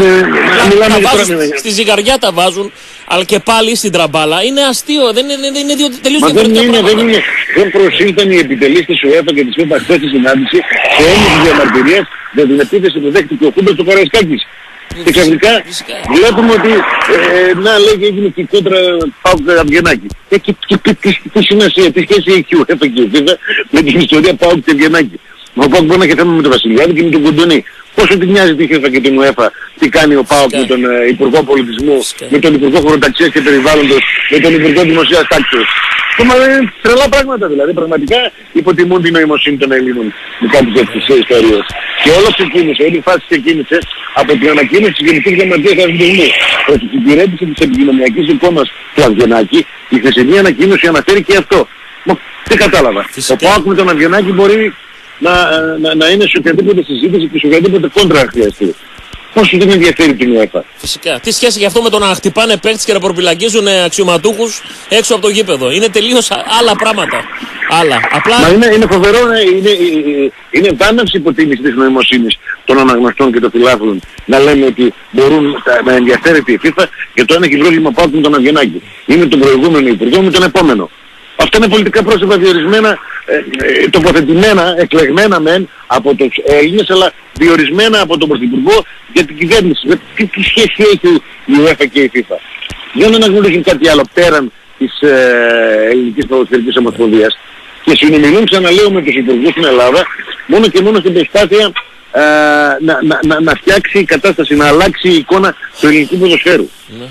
Στη ζυγαριά τα βάζουν, αλλά και πάλι στην τραμπάλα. Είναι αστείο, δεν είναι τελείως διαφορετικά πράγματα. Δεν προσήλθαν οι επιτελείς της UEFA και της FIFA χθες στη συνάντηση σε έμμυση διαμαρτυρίας για την επίθεση που δέχτηκε ο Χούμπερ του Καραϊσκάκης. Και ξαφνικά βλέπουμε ότι λέγει έγινε και κόντρα ΠΑΟΚ Αυγενάκη. Τι σημασία, τι σχέση έχει η UEFA και η FIFA με την ιστορία ΠΑΟΚ και Αυγενάκη? Ο ΠΑΟΚ μπορεί να έχει θέμα με τον Βασιλιάδη και με τον Κοντονή. Πόσο τη νοιάζει τη FIFA και την UEFA τι κάνει ο ΠΑΟΚ με τον Υπουργό Πολιτισμού, με τον Υπουργό Χωροταξίας και Περιβάλλοντος, με τον Υπουργό Δημοσίας Τάξεως? Είναι τρελά πράγματα δηλαδή. Πραγματικά υποτιμούν την νοημοσύνη των Ελλήνων με κάποιες τέτοιες ιστορίες. Και όλο ξεκίνησε, όλη η φάση ξεκίνησε από την ανακοίνωση της Γενικής Γραμματείας Αθλητισμού. Ότι την υπηρέτηση της επικοινωνιακής εικόνας του Αυγενάκη, η χθεσινή ανακοίνωση αναφέρει και αυτό. Τι κατάλαβα? Ο ΠΑΟΚ με τον Αυγενάκη μπορεί να είναι σε οποιαδήποτε συζήτηση και σε οποιαδήποτε κόντρα χρειαστεί. Πόσο δεν ενδιαφέρει την UEFA? Φυσικά. Τι σχέση γι' αυτό με το να χτυπάνε παίκτες και να προπυλακίζουν αξιωματούχους έξω από το γήπεδο? Είναι τελείως άλλα πράγματα. Απλά... Μα είναι φοβερό, είναι βάναυση υποτίμηση της νοημοσύνης των αναγνωστών και των φιλάθλων να λέμε ότι μπορούν να ενδιαφέρεται η FIFA και το αν έχει πρόβλημα ΠΑΟΚ με τον Αυγενάκη ή με τον προηγούμενο υπουργό με τον επόμενο. Αυτά είναι πολιτικά πρόσωπα διορισμένα, τοποθετημένα, εκλεγμένα μεν από τους Έλληνες, αλλά διορισμένα από τον Πρωθυπουργό για την κυβέρνηση. Τι σχέση έχει η UEFA και η FIFA? Δεν αναγνωρίζουν κάτι άλλο πέραν της Ελληνικής Ποδοσφαιρικής Ομοσπονδίας και συνομιλούν, ξαναλέω, με τους υπουργούς στην Ελλάδα μόνο και μόνο στην προσπάθεια να φτιάξει η κατάσταση, να αλλάξει η εικόνα του ελληνικού ποδοσφαίρου.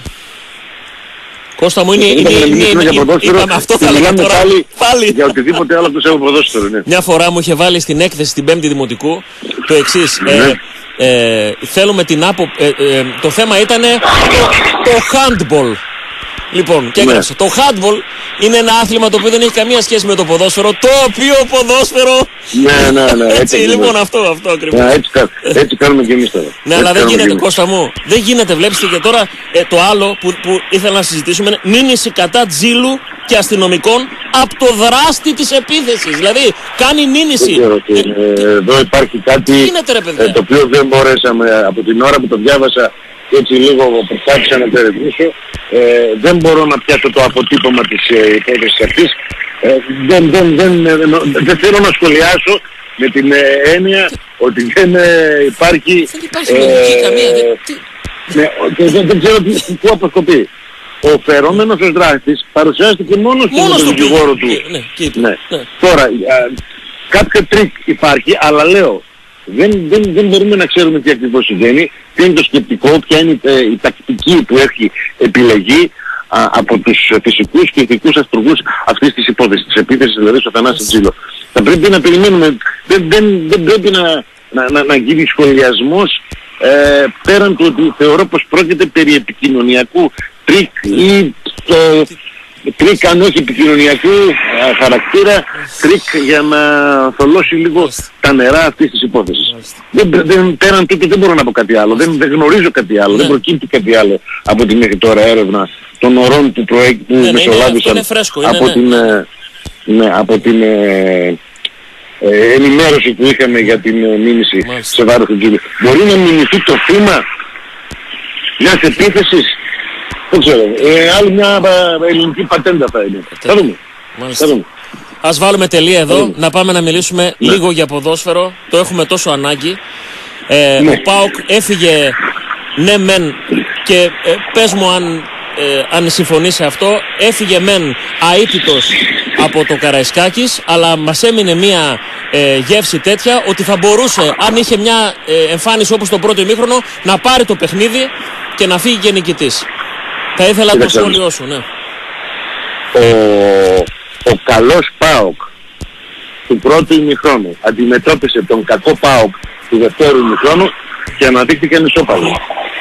Κώστα μου, είπαμε αυτό θα λέγαμε τώρα πάλι για οτιδήποτε άλλο τους έχω ποδόσφαιρο. Ναι. Μια φορά μου είχε βάλει στην έκθεση στην 5η Δημοτικού το εξής. Θέλουμε την το θέμα ήταν το handball. Λοιπόν, και έγραψε. Το handball είναι ένα άθλημα το οποίο δεν έχει καμία σχέση με το ποδόσφαιρο. Το οποίο ποδόσφαιρο. Ναι. Έτσι, λοιπόν, αυτό ακριβώς. Έτσι κάνουμε και εμείς τώρα. Ναι, αλλά δεν γίνεται, Κώστα μου. Δεν γίνεται, βλέπεις και τώρα το άλλο που ήθελα να συζητήσουμε είναι μήνυση κατά τζίλου και αστυνομικών από το δράστη της επίθεσης. Δηλαδή, κάνει μήνυση. Εδώ υπάρχει κάτι το οποίο δεν μπορέσαμε από την ώρα που το διάβασα. Έτσι λίγο προσπάθησα να το ερευνήσω. Δεν μπορώ να πιάσω το αποτύπωμα της υπόθεσης αυτής. Δεν θέλω να σχολιάσω με την έννοια ότι δεν υπάρχει... Δεν υπάρχει λογική καμία. Δεν ξέρω πού αποσκοπεί. Ο φερόμενος ως δράστης παρουσιάστηκε μόνο στον δικηγόρο του. Τώρα, κάποιο τρίκ υπάρχει, αλλά λέω, δεν μπορούμε να ξέρουμε τι ακριβώς συμβαίνει, ποιο είναι το σκεπτικό, ποια είναι η τακτική που έχει επιλεγεί από τους φυσικούς και ηθικούς αστουργούς αυτής της υπόθεσης, της επίθεσης δηλαδή στο Θανάση Τζίλο. Θα πρέπει να περιμένουμε, δεν πρέπει να γίνει σχολιασμός πέραν του ότι θεωρώ πως πρόκειται περί επικοινωνιακού τρίκ ή τρίκ αν όχι επικοινωνιακού χαρακτήρα, τρίκ για να θολώσει λίγο τα νερά αυτής της υπόθεσης. Πέραν τούτου δεν μπορώ να πω κάτι άλλο, δεν γνωρίζω κάτι άλλο, δεν προκύπτει κάτι άλλο από τη μέχρι τώρα έρευνα των ορών που μεσολάβησαν από την ενημέρωση που είχαμε για την μήνυση σε βάρος του Τζίλου. Μπορεί να μηνυθεί το θύμα μιας επίθεσης. Δεν ξέρω, άλλη μια ελληνική πατέντα θα είναι. Θα δούμε. Ας βάλουμε τελεία εδώ, να πάμε να μιλήσουμε λίγο για ποδόσφαιρο. Το έχουμε τόσο ανάγκη. Ο ΠΑΟΚ έφυγε, ναι μεν, και πες μου αν συμφωνείς σε αυτό, έφυγε μεν αίτητος από το Καραϊσκάκης, αλλά μας έμεινε μια γεύση τέτοια ότι θα μπορούσε, αν είχε μια εμφάνιση όπως το πρώτο ημίχρονο, να πάρει το παιχνίδι και να φύγει και νικητής. Θα ήθελα το σχόλιο σου, ναι. Ο καλός ΠΑΟΚ του πρώτου ημιχρόνου αντιμετώπισε τον κακό ΠΑΟΚ του δευτέρου ημιχρόνου και αναδείχθηκε ισόπαλο.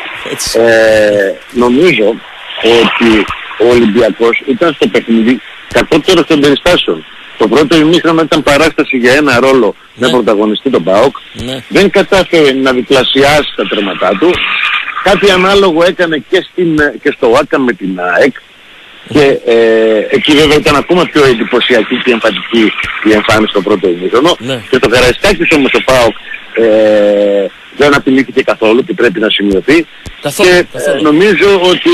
Νομίζω ότι ο Ολυμπιακός ήταν στο παιχνίδι κακότερος των περιστάσεων. Το πρώτο ημίχρονο ήταν παράσταση για ένα ρόλο με πρωταγωνιστή τον ΠΑΟΚ. Δεν κατάφερε να διπλασιάσει τα τερματά του. Κάτι ανάλογο έκανε και στο ΆΚΑ με την ΑΕΚ και εκεί βέβαια ήταν ακόμα πιο εντυπωσιακή και εμφαντική η εμφάνιση στο πρώτο ημίχρονο. Και στο Καραϊσκάκης όμως ο ΠΑΟΚ δεν απειλήθηκε καθόλου και πρέπει να σημειωθεί. Και νομίζω ότι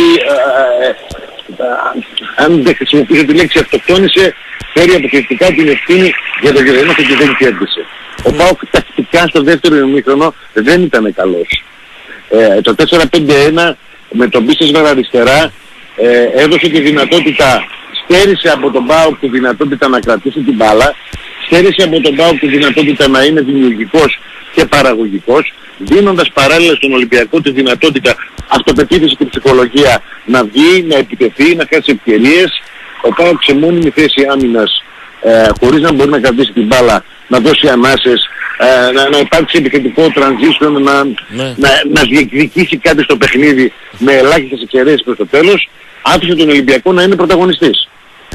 αν δεν χρησιμοποιήσω τη λέξη αυτοκτόνησε, φέρει αποκλειστικά την ευθύνη για το γεγονός ότι δεν κέρδισε. Ο ΠΑΟΚ τακτικά στο δεύτερο ημίχρονο δεν ήταν καλός. Το 4-5-1 με τον Μπίσεσβαρ αριστερά έδωσε τη δυνατότητα, στέρισε από τον ΠΑΟΚ τη δυνατότητα να κρατήσει την μπάλα, στέρισε από τον ΠΑΟΚ τη δυνατότητα να είναι δημιουργικός και παραγωγικός, δίνοντας παράλληλα στον Ολυμπιακό τη δυνατότητα, αυτοπεποίθηση και ψυχολογία, να βγει, να επιτεθεί, να κάνει ευκαιρίες. Ο ΠΑΟΚ σε μόνιμη θέση άμυνας, χωρίς να μπορεί να κρατήσει την μπάλα, να δώσει ανάσες, να υπάρξει επιθετικό transition, να διεκδικήσει κάτι στο παιχνίδι με ελάχιστες εξαιρέσεις προς το τέλος, άφησε τον Ολυμπιακό να είναι πρωταγωνιστής.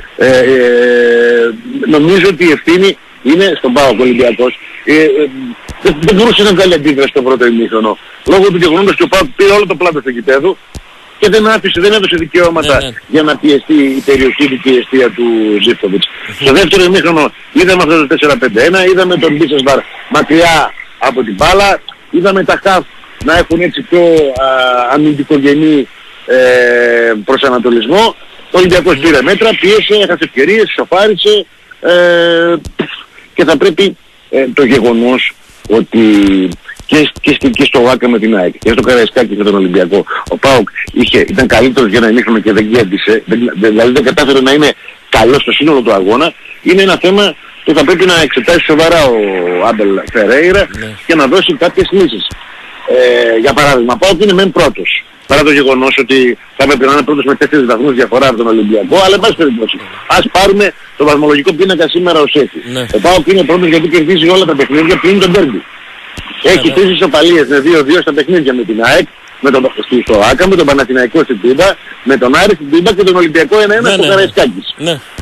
Νομίζω ότι η ευθύνη είναι στον ΠΑΟΚ. Ο Ολυμπιακός δεν μπορούσε να βγάλει αντίδραση στο πρώτο ημίχρονο, λόγω του γεγονότος ότι ο ΠΑΟΚ πήρε όλο το πλάτο στο γηπέδου και δεν έδωσε δικαιώματα για να πιεστεί η περιοχή και η αιστεία του Ζίφκοβιτς. Στο δεύτερο ημίχρονο είδαμε αυτό το 4-5-1, είδαμε τον Μπίσεσβαρ μακριά από την μπάλα, είδαμε τα χαφ να έχουν έτσι πιο αμυντικογενή προσανατολισμό Ο Ολυμπιακός πήρε μέτρα, πίεσε, έχασε ευκαιρίες, σοφάρισε και θα πρέπει το γεγονός ότι και στο ΆΚΑ με την ΑΕΚ και στο Καραϊσκάκη και τον Ολυμπιακό ο ΠΑΟΚ ήταν καλύτερος για ένα ημίχρονο και δεν κέρδισε, δηλαδή δεν κατάφερε να είναι καλός στο σύνολο του αγώνα, είναι ένα θέμα που θα πρέπει να εξετάσει σοβαρά ο Άμπελ Φερέιρα και να δώσει κάποιες λύσεις. Για παράδειγμα, ΠΑΟΚ είναι μεν πρώτος, παρά το γεγονός ότι θα πρέπει να είναι πρώτος με 4 βαθμούς διαφορά από τον Ολυμπιακό, αλλά εν πάση περιπτώσει, ας πάρουμε το βαθμολογικό πίνακα σήμερα ως έχει. Ο ΠΑΟΚ είναι πρώτος γιατί κερδίζει όλα τα παιχνίδια πριν τον ντέρμπι. Έχει 3 ισοπαλίες με 2-2 στα παιχνίδια με την ΑΕΚ, με τον στο ΆΚΑ, με τον Παναθηναϊκό στην Τούμπα, με τον Άρη στην Τούμπα και τον Ολυμπιακό 1-1 στο Καραϊσκάκης.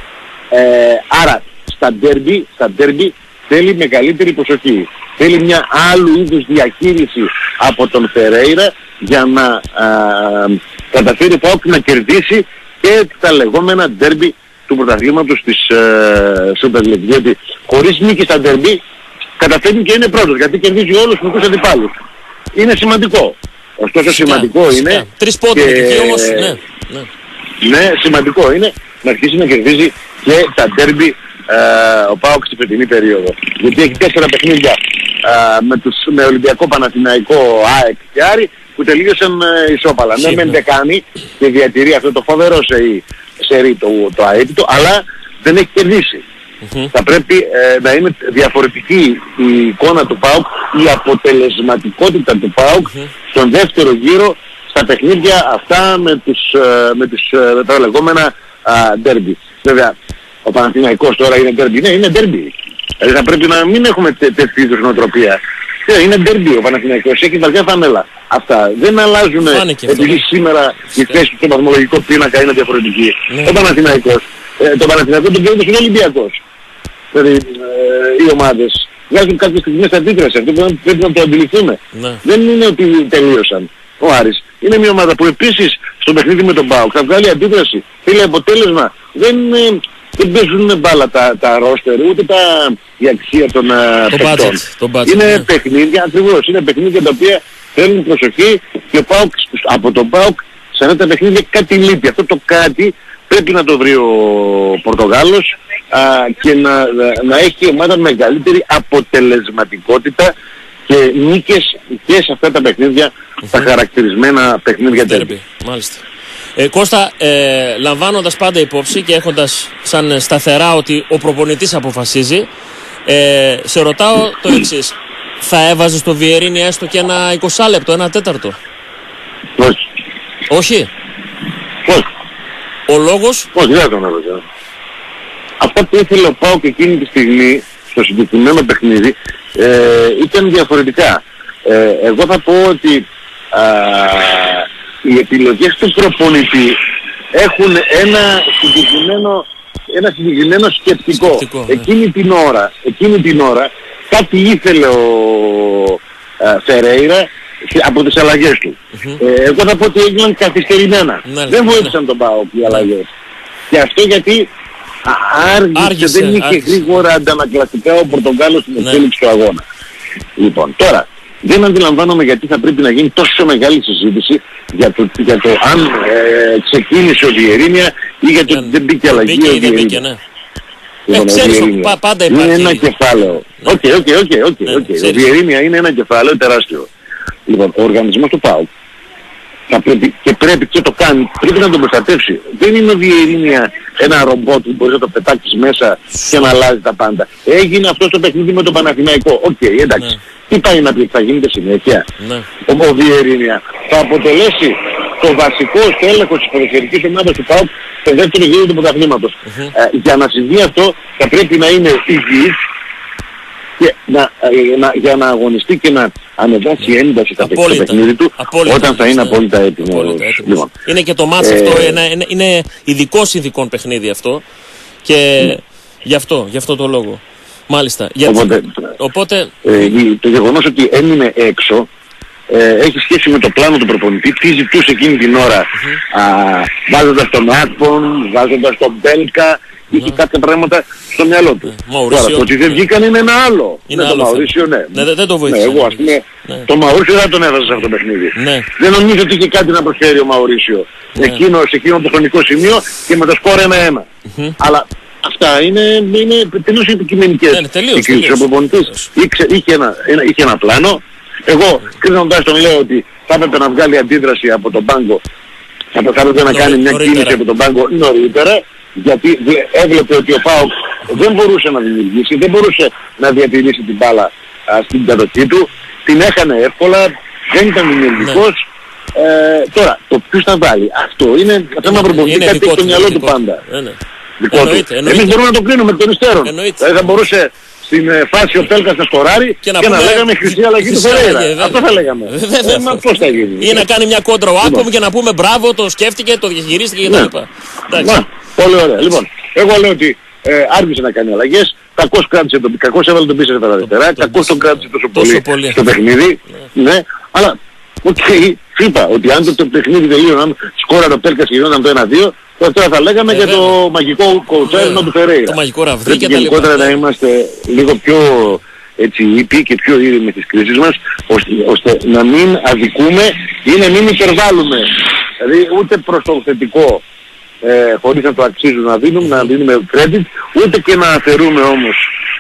Άρα στα ντέρμπι θέλει μεγαλύτερη προσοχή. Θέλει μια άλλου είδους διαχείριση από τον Φερέιρα για να καταφέρει ΠΑΟΚ να κερδίσει και τα λεγόμενα ντέρμπι του πρωταθλήματος της Super League. Γιατί χωρίς νίκη στα ντέρμπι καταφέρνει και είναι πρώτος, γιατί κερδίζει όλους τους μικρούς αντιπάλους. Είναι σημαντικό. Ωστόσο σημαντικό είναι... 3 πόντους εκεί όμως, ναι, σημαντικό είναι να αρχίσει να κερδίζει και τα ντέρμπι ο ΠΑΟΚ στη φετινή περίοδο. Γιατί έχει 4 παιχνίδια με Ολυμπιακό, Παναθηναϊκό, ΑΕΚ και Άρη που τελείωσαν ισόπαλα. Ναι, μεν δεν κάνει και διατηρεί αυτό το φοβερό σερί το αίτητο, αλλά δεν έχει κερδίσει. Θα πρέπει να είναι διαφορετική η εικόνα του ΠΑΟΚ, η αποτελεσματικότητα του ΠΑΟΚ στον δεύτερο γύρο στα παιχνίδια αυτά με τα λεγόμενα ντέρμπι. Βέβαια, ο Παναθηναϊκός τώρα είναι ντέρμπι. Ναι, είναι ντέρμπι. Δηλαδή θα πρέπει να μην έχουμε τέτοιου είδους νοοτροπία. Είναι ντέρμπι ο Παναθηναϊκός, έχει βαριά φανέλα. Αυτά δεν αλλάζουν επειδή σήμερα η θέση του στο βαθμολογικό πίνακα είναι διαφορετική. Ο Παναθηναϊκός, το Παναθηναϊκό τον κέρδισε ο Ολυμπιακός. Δηλαδή οι ομάδες βγάζουν κάποιες στιγμές αντίδραση, αυτό πρέπει να το αντιληφθούμε. Δεν είναι ότι τελείωσαν. Ο Άρης είναι μια ομάδα που επίσης στο παιχνίδι με τον ΠΑΟΚ θα βγάλει αντίδραση, θέλει αποτέλεσμα. Δεν παίζουν μπάλα τα ρόστερ, ούτε η αξία των παιχτών. Είναι παιχνίδια, ακριβώς, είναι παιχνίδια τα οποία θέλουν προσοχή και ο ΠΑΟΚ, από τον ΠΑΟΚ σε αυτά τα παιχνίδια κάτι λείπει. Αυτό το κάτι πρέπει να το βρει ο Πορτογάλος και να έχει η ομάδα μεγαλύτερη αποτελεσματικότητα και νίκες και σε αυτά τα παιχνίδια, τα χαρακτηρισμένα παιχνίδια τέρμπι. Μάλιστα. Κώστα, λαμβάνοντας πάντα υπόψη και έχοντας σαν σταθερά ότι ο προπονητής αποφασίζει, σε ρωτάω το εξής. Θα έβαζες το Βιερίνη έστω και ένα 20 λεπτό, ένα τέταρτο? Όχι. Όχι? Όχι. Ο λόγος? Όχι, δεν θα τον έβαζα. Αυτά που ήθελε ο ΠΑΟΚ εκείνη τη στιγμή στο συγκεκριμένο παιχνίδι ήταν διαφορετικά. Εγώ θα πω ότι οι επιλογές του προπονητή έχουν ένα συγκεκριμένο σκεπτικό. Εκείνη την ώρα κάτι ήθελε ο Φερέιρα από τις αλλαγές του. Εγώ θα πω ότι έγιναν καθυστερημένα. Δεν βοήθησαν τον ΠΑΟΚ οι αλλαγές. Και αυτό γιατί άργησε, δεν είχε γρήγορα αντανακλαστικά ο Πορτογάλος στην εξέλιξη του αγώνα. Λοιπόν, τώρα δεν αντιλαμβάνομαι γιατί θα πρέπει να γίνει τόσο μεγάλη συζήτηση για το αν ξεκίνησε ο Βιερίνια ή για το ότι δεν μπήκε αλλαγή ο Βιερίνια. Πάντα υπάρχει. Είναι ένα κεφάλαιο. Ο Βιερίνια είναι ένα κεφάλαιο τεράστιο. Λοιπόν, ο οργανισμός του ΠΑΟΚ θα πρέπει και το κάνει, πρέπει να τον προστατεύσει. Δεν είναι ο Βιερίνια ένα ρομπότ που μπορείς να το πετάξεις μέσα και να αλλάζει τα πάντα. Έγινε αυτό στο παιχνίδι με τον Παναθηναϊκό. Εντάξει. Τι πάει να πει, θα γίνεται συνέχεια? Ο Βιερίνια θα αποτελέσει το βασικό στέλεχος της ποδοσφαιρικής ομάδας του ΠΑΟΚ στο δεύτερο γύρο του πρωταθλήματος. Για να συμβεί αυτό θα πρέπει να είναι υγιής και για να αγωνιστεί και να ανεβάσει ένταση στο παιχνίδι του όταν θα είναι απόλυτα έτοιμο. Λοιπόν. Είναι και το μάτς αυτό, είναι ειδικών παιχνίδι αυτό και γι' αυτό το λόγο. Μάλιστα. Οπότε το γεγονός ότι έμεινε έξω έχει σχέση με το πλάνο του προπονητή, τι ζητούσε εκείνη την ώρα, βάζοντας τον Άκπον, βάζοντας τον Μπέλκα είχε κάποια πράγματα στο μυαλό του. Τώρα το ότι δεν βγήκαν είναι ένα άλλο. Είναι το Μαουρίσιο, ναι. Δεν το βοήθησε. Εγώ ας πούμε το Μαουρίσιο δεν τον έβαζα σε αυτό το παιχνίδι. Δεν νομίζω ότι είχε κάτι να προσφέρει ο Μαουρίσιο σε εκείνο το χρονικό σημείο και με το σκόρ 1-1. Αλλά αυτά είναι τελείως υποκειμενικές. Ο προπονητής είχε ένα πλάνο. Εγώ κρίνοντας τον λέω ότι θα έπρεπε να βγάλει αντίδραση από τον πάγκο, θα έπρεπε να κάνει μια κίνηση από τον πάγκο νωρίτερα, γιατί έβλεπε ότι ο ΠΑΟΚ δεν μπορούσε να δημιουργήσει, δεν μπορούσε να διατηρήσει την μπάλα στην κατοχή του, την έχανε εύκολα, δεν ήταν δημιουργικός. Τώρα, το ποιος θα βάλει, αυτό είναι θέμα προπονητή, κάτι έχει στο μυαλό του πάντα. Εμείς μπορούμε να το κρίνουμε των υστέρων. Δηλαδή θα μπορούσε στην φάση ο Πέλκας να σκοράρει και να λέγαμε χρυσή αλλαγή του Φερέιρα. Αυτό θα λέγαμε. Πώς θα γίνει. Ή να κάνει μια κόντρα ο Άκομ και να πούμε μπράβο, το σκέφτηκε, το διαχειρίστηκε κτλ. Πολύ ωραία. Λοιπόν, εγώ λέω ότι άργησε να κάνει αλλαγές. Κακώς έβαλε τον πίσω αριστερά. Κακώς τον κράτησε τόσο πολύ στο παιχνίδι. Ναι, αλλά είπα ότι αν το παιχνίδι τελείωναν, σκόραρε ο Πέλκας και γινόταν το 1-2, τώρα θα λέγαμε για το μαγικό κοουτσάρισμα του Φερέιρα. Το μαγικό ραβδί και τα λοιπά. Γενικότερα να είμαστε λίγο πιο ήπιοι και πιο ήρεμοι με τις κρίσεις μας, ώστε να μην αδικούμε ή να μην υπερβάλλουμε. Δηλαδή ούτε προς το θετικό, χωρίς να το αξίζουν να δίνουμε credit, ούτε και να αφαιρούμε όμως,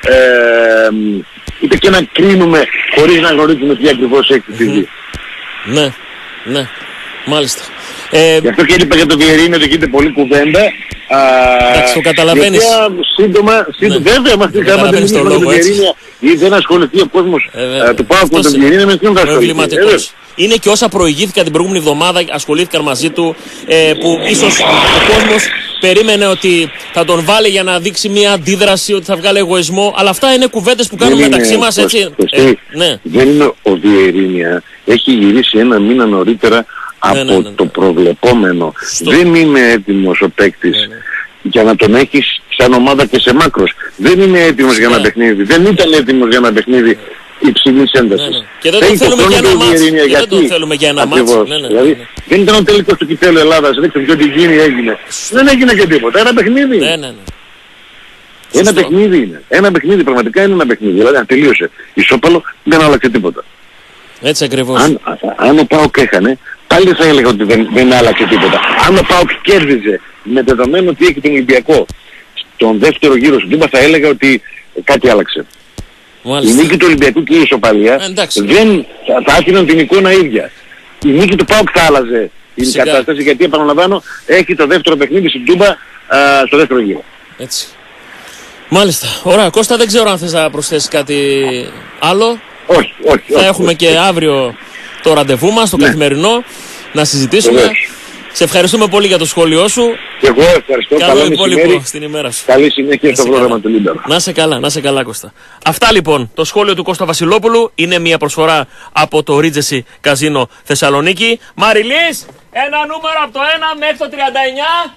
ούτε και να κρίνουμε χωρίς να γνωρίζουμε τι ακριβώς έχει τη δει. Ναι, μάλιστα. Γι' αυτό και είπα για το Βιερίνιο ότι γίνεται πολλή κουβέντα. Εντάξει, το καταλαβαίνεις. Σύντομα, βέβαια, μας είχαμε την ίδια με το Βιερίνιο ή δεν ασχοληθεί ο κόσμος του ΠΑΟΚ με το Βιερίνιο, με ποιον θα ασχοληθεί. Είναι και όσα προηγήθηκαν την προηγούμενη εβδομάδα, ασχολήθηκαν μαζί του, που ίσως ο κόσμος περίμενε ότι θα τον βάλει για να δείξει μια αντίδραση, ότι θα βγάλει εγωισμό, αλλά αυτά είναι κουβέντες που κάνουμε μεταξύ μας, έτσι. Δεν είναι ο Βιερίνια, έχει γυρίσει ένα μήνα νωρίτερα από το προβλεπόμενο. Δεν είναι έτοιμος ο παίκτης για να τον έχεις σαν ομάδα και σε μάκρος. Δεν είναι έτοιμος για ένα παιχνίδι. Δεν ήταν έτοιμος για ένα παιχνίδι υψηλής έντασης. Και δεν τον θέλουμε για ένα μάτς. Δηλαδή δεν ήταν ο τελικός του κυπέλλου Ελλάδας. Δεν ξέρω τι έγινε. Δεν έγινε και τίποτα. Ένα παιχνίδι. Ένα παιχνίδι είναι. Ένα παιχνίδι, πραγματικά είναι ένα παιχνίδι. Δηλαδή αν τελείωσε ισόπαλο δεν άλλαξε τίποτα. Έτσι ακριβώς. Αν ο ΠΑΟΚ έχανε, πάλι θα έλεγα ότι δεν άλλαξε τίποτα. Αν ο ΠΑΟΚ κέρδιζε με δεδομένο ότι έχει τον Ολυμπιακό στον δεύτερο γύρο σου Τούμπα, θα έλεγα ότι κάτι άλλαξε. Η νίκη του Ολυμπιακού και η ισοπαλία δεν θα άφηναν την εικόνα ίδια. Η νίκη του ΠΑΟΚ θα άλλαζε την κατάσταση, γιατί επαναλαμβάνω έχει το δεύτερο παιχνίδι στην Τούμπα στο δεύτερο γύρο. Έτσι. Μάλιστα. Ωραία. Κώστα, δεν ξέρω αν θες να προσθέσεις κάτι άλλο. Όχι. Θα έχουμε και αύριο το ραντεβού μας, το καθημερινό, να συζητήσουμε. Σε ευχαριστούμε πολύ για το σχόλιο σου. Και εγώ ευχαριστώ. Καλό υπόλοιπο στην ημέρα σου. Καλή συνέχεια στο πρόγραμμα του Λίμπερο. Να σε καλά Κώστα. Αυτά λοιπόν, το σχόλιο του Κώστα Βασιλόπουλου είναι μια προσφορά από το Regency Casino Θεσσαλονίκη. Μαριλής, ένα νούμερο από το 1 μέχρι το 39.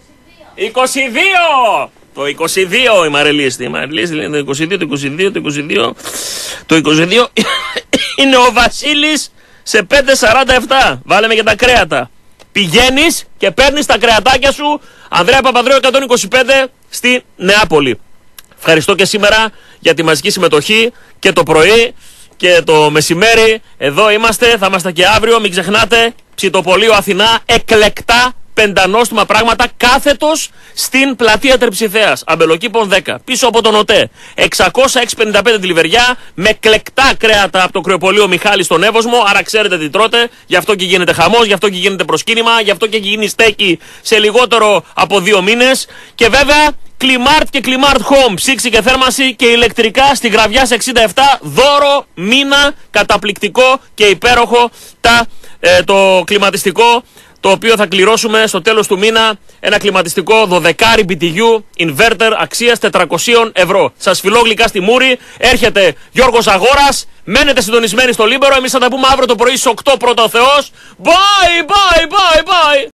22. Το 22 η Μαριλής. Το 22 είναι ο Βασίλης σε 5.47. Βάλε με για τα κρέατα. Πηγαίνεις και παίρνεις τα κρεατάκια σου. Ανδρέα Παπανδρέου 125 στη Νεάπολη. Ευχαριστώ και σήμερα για τη μαζική συμμετοχή και το πρωί και το μεσημέρι. Εδώ είμαστε, θα είμαστε και αύριο. Μην ξεχνάτε, Ψητοπολείο Αθηνά, εκλεκτά πεντανόστιμα πράγματα, κάθετος στην πλατεία Τερψιθέας, Αμπελοκήπων 10, πίσω από τον ΟΤΕ. 655 τη Λιβεριά, με κλεκτά κρέατα από το κρεοπολείο Μιχάλη στον Εύωσμο, άρα ξέρετε τι τρώτε, γι' αυτό και γίνεται χαμός, γι' αυτό και γίνεται προσκύνημα, γι' αυτό και έχει γίνει στέκι σε λιγότερο από 2 μήνες. Και βέβαια, Κλιμάρτ και Κλιμάρτ Home, ψήξη και θέρμανση και ηλεκτρικά στη Γραβιάς 67, δώρο μήνα, καταπληκτικό και υπέροχο το κλιματιστικό, το οποίο θα κληρώσουμε στο τέλος του μήνα, ένα κλιματιστικό 12 BTU inverter αξίας 400 ευρώ. Σας φιλώ γλυκά στη Μούρη, έρχεται Γιώργος Αγόρας, μένετε συντονισμένοι στο Λίμπερο, εμείς θα τα πούμε αύριο το πρωί στις 8 πρώτα ο Θεός. Bye, bye, bye, bye.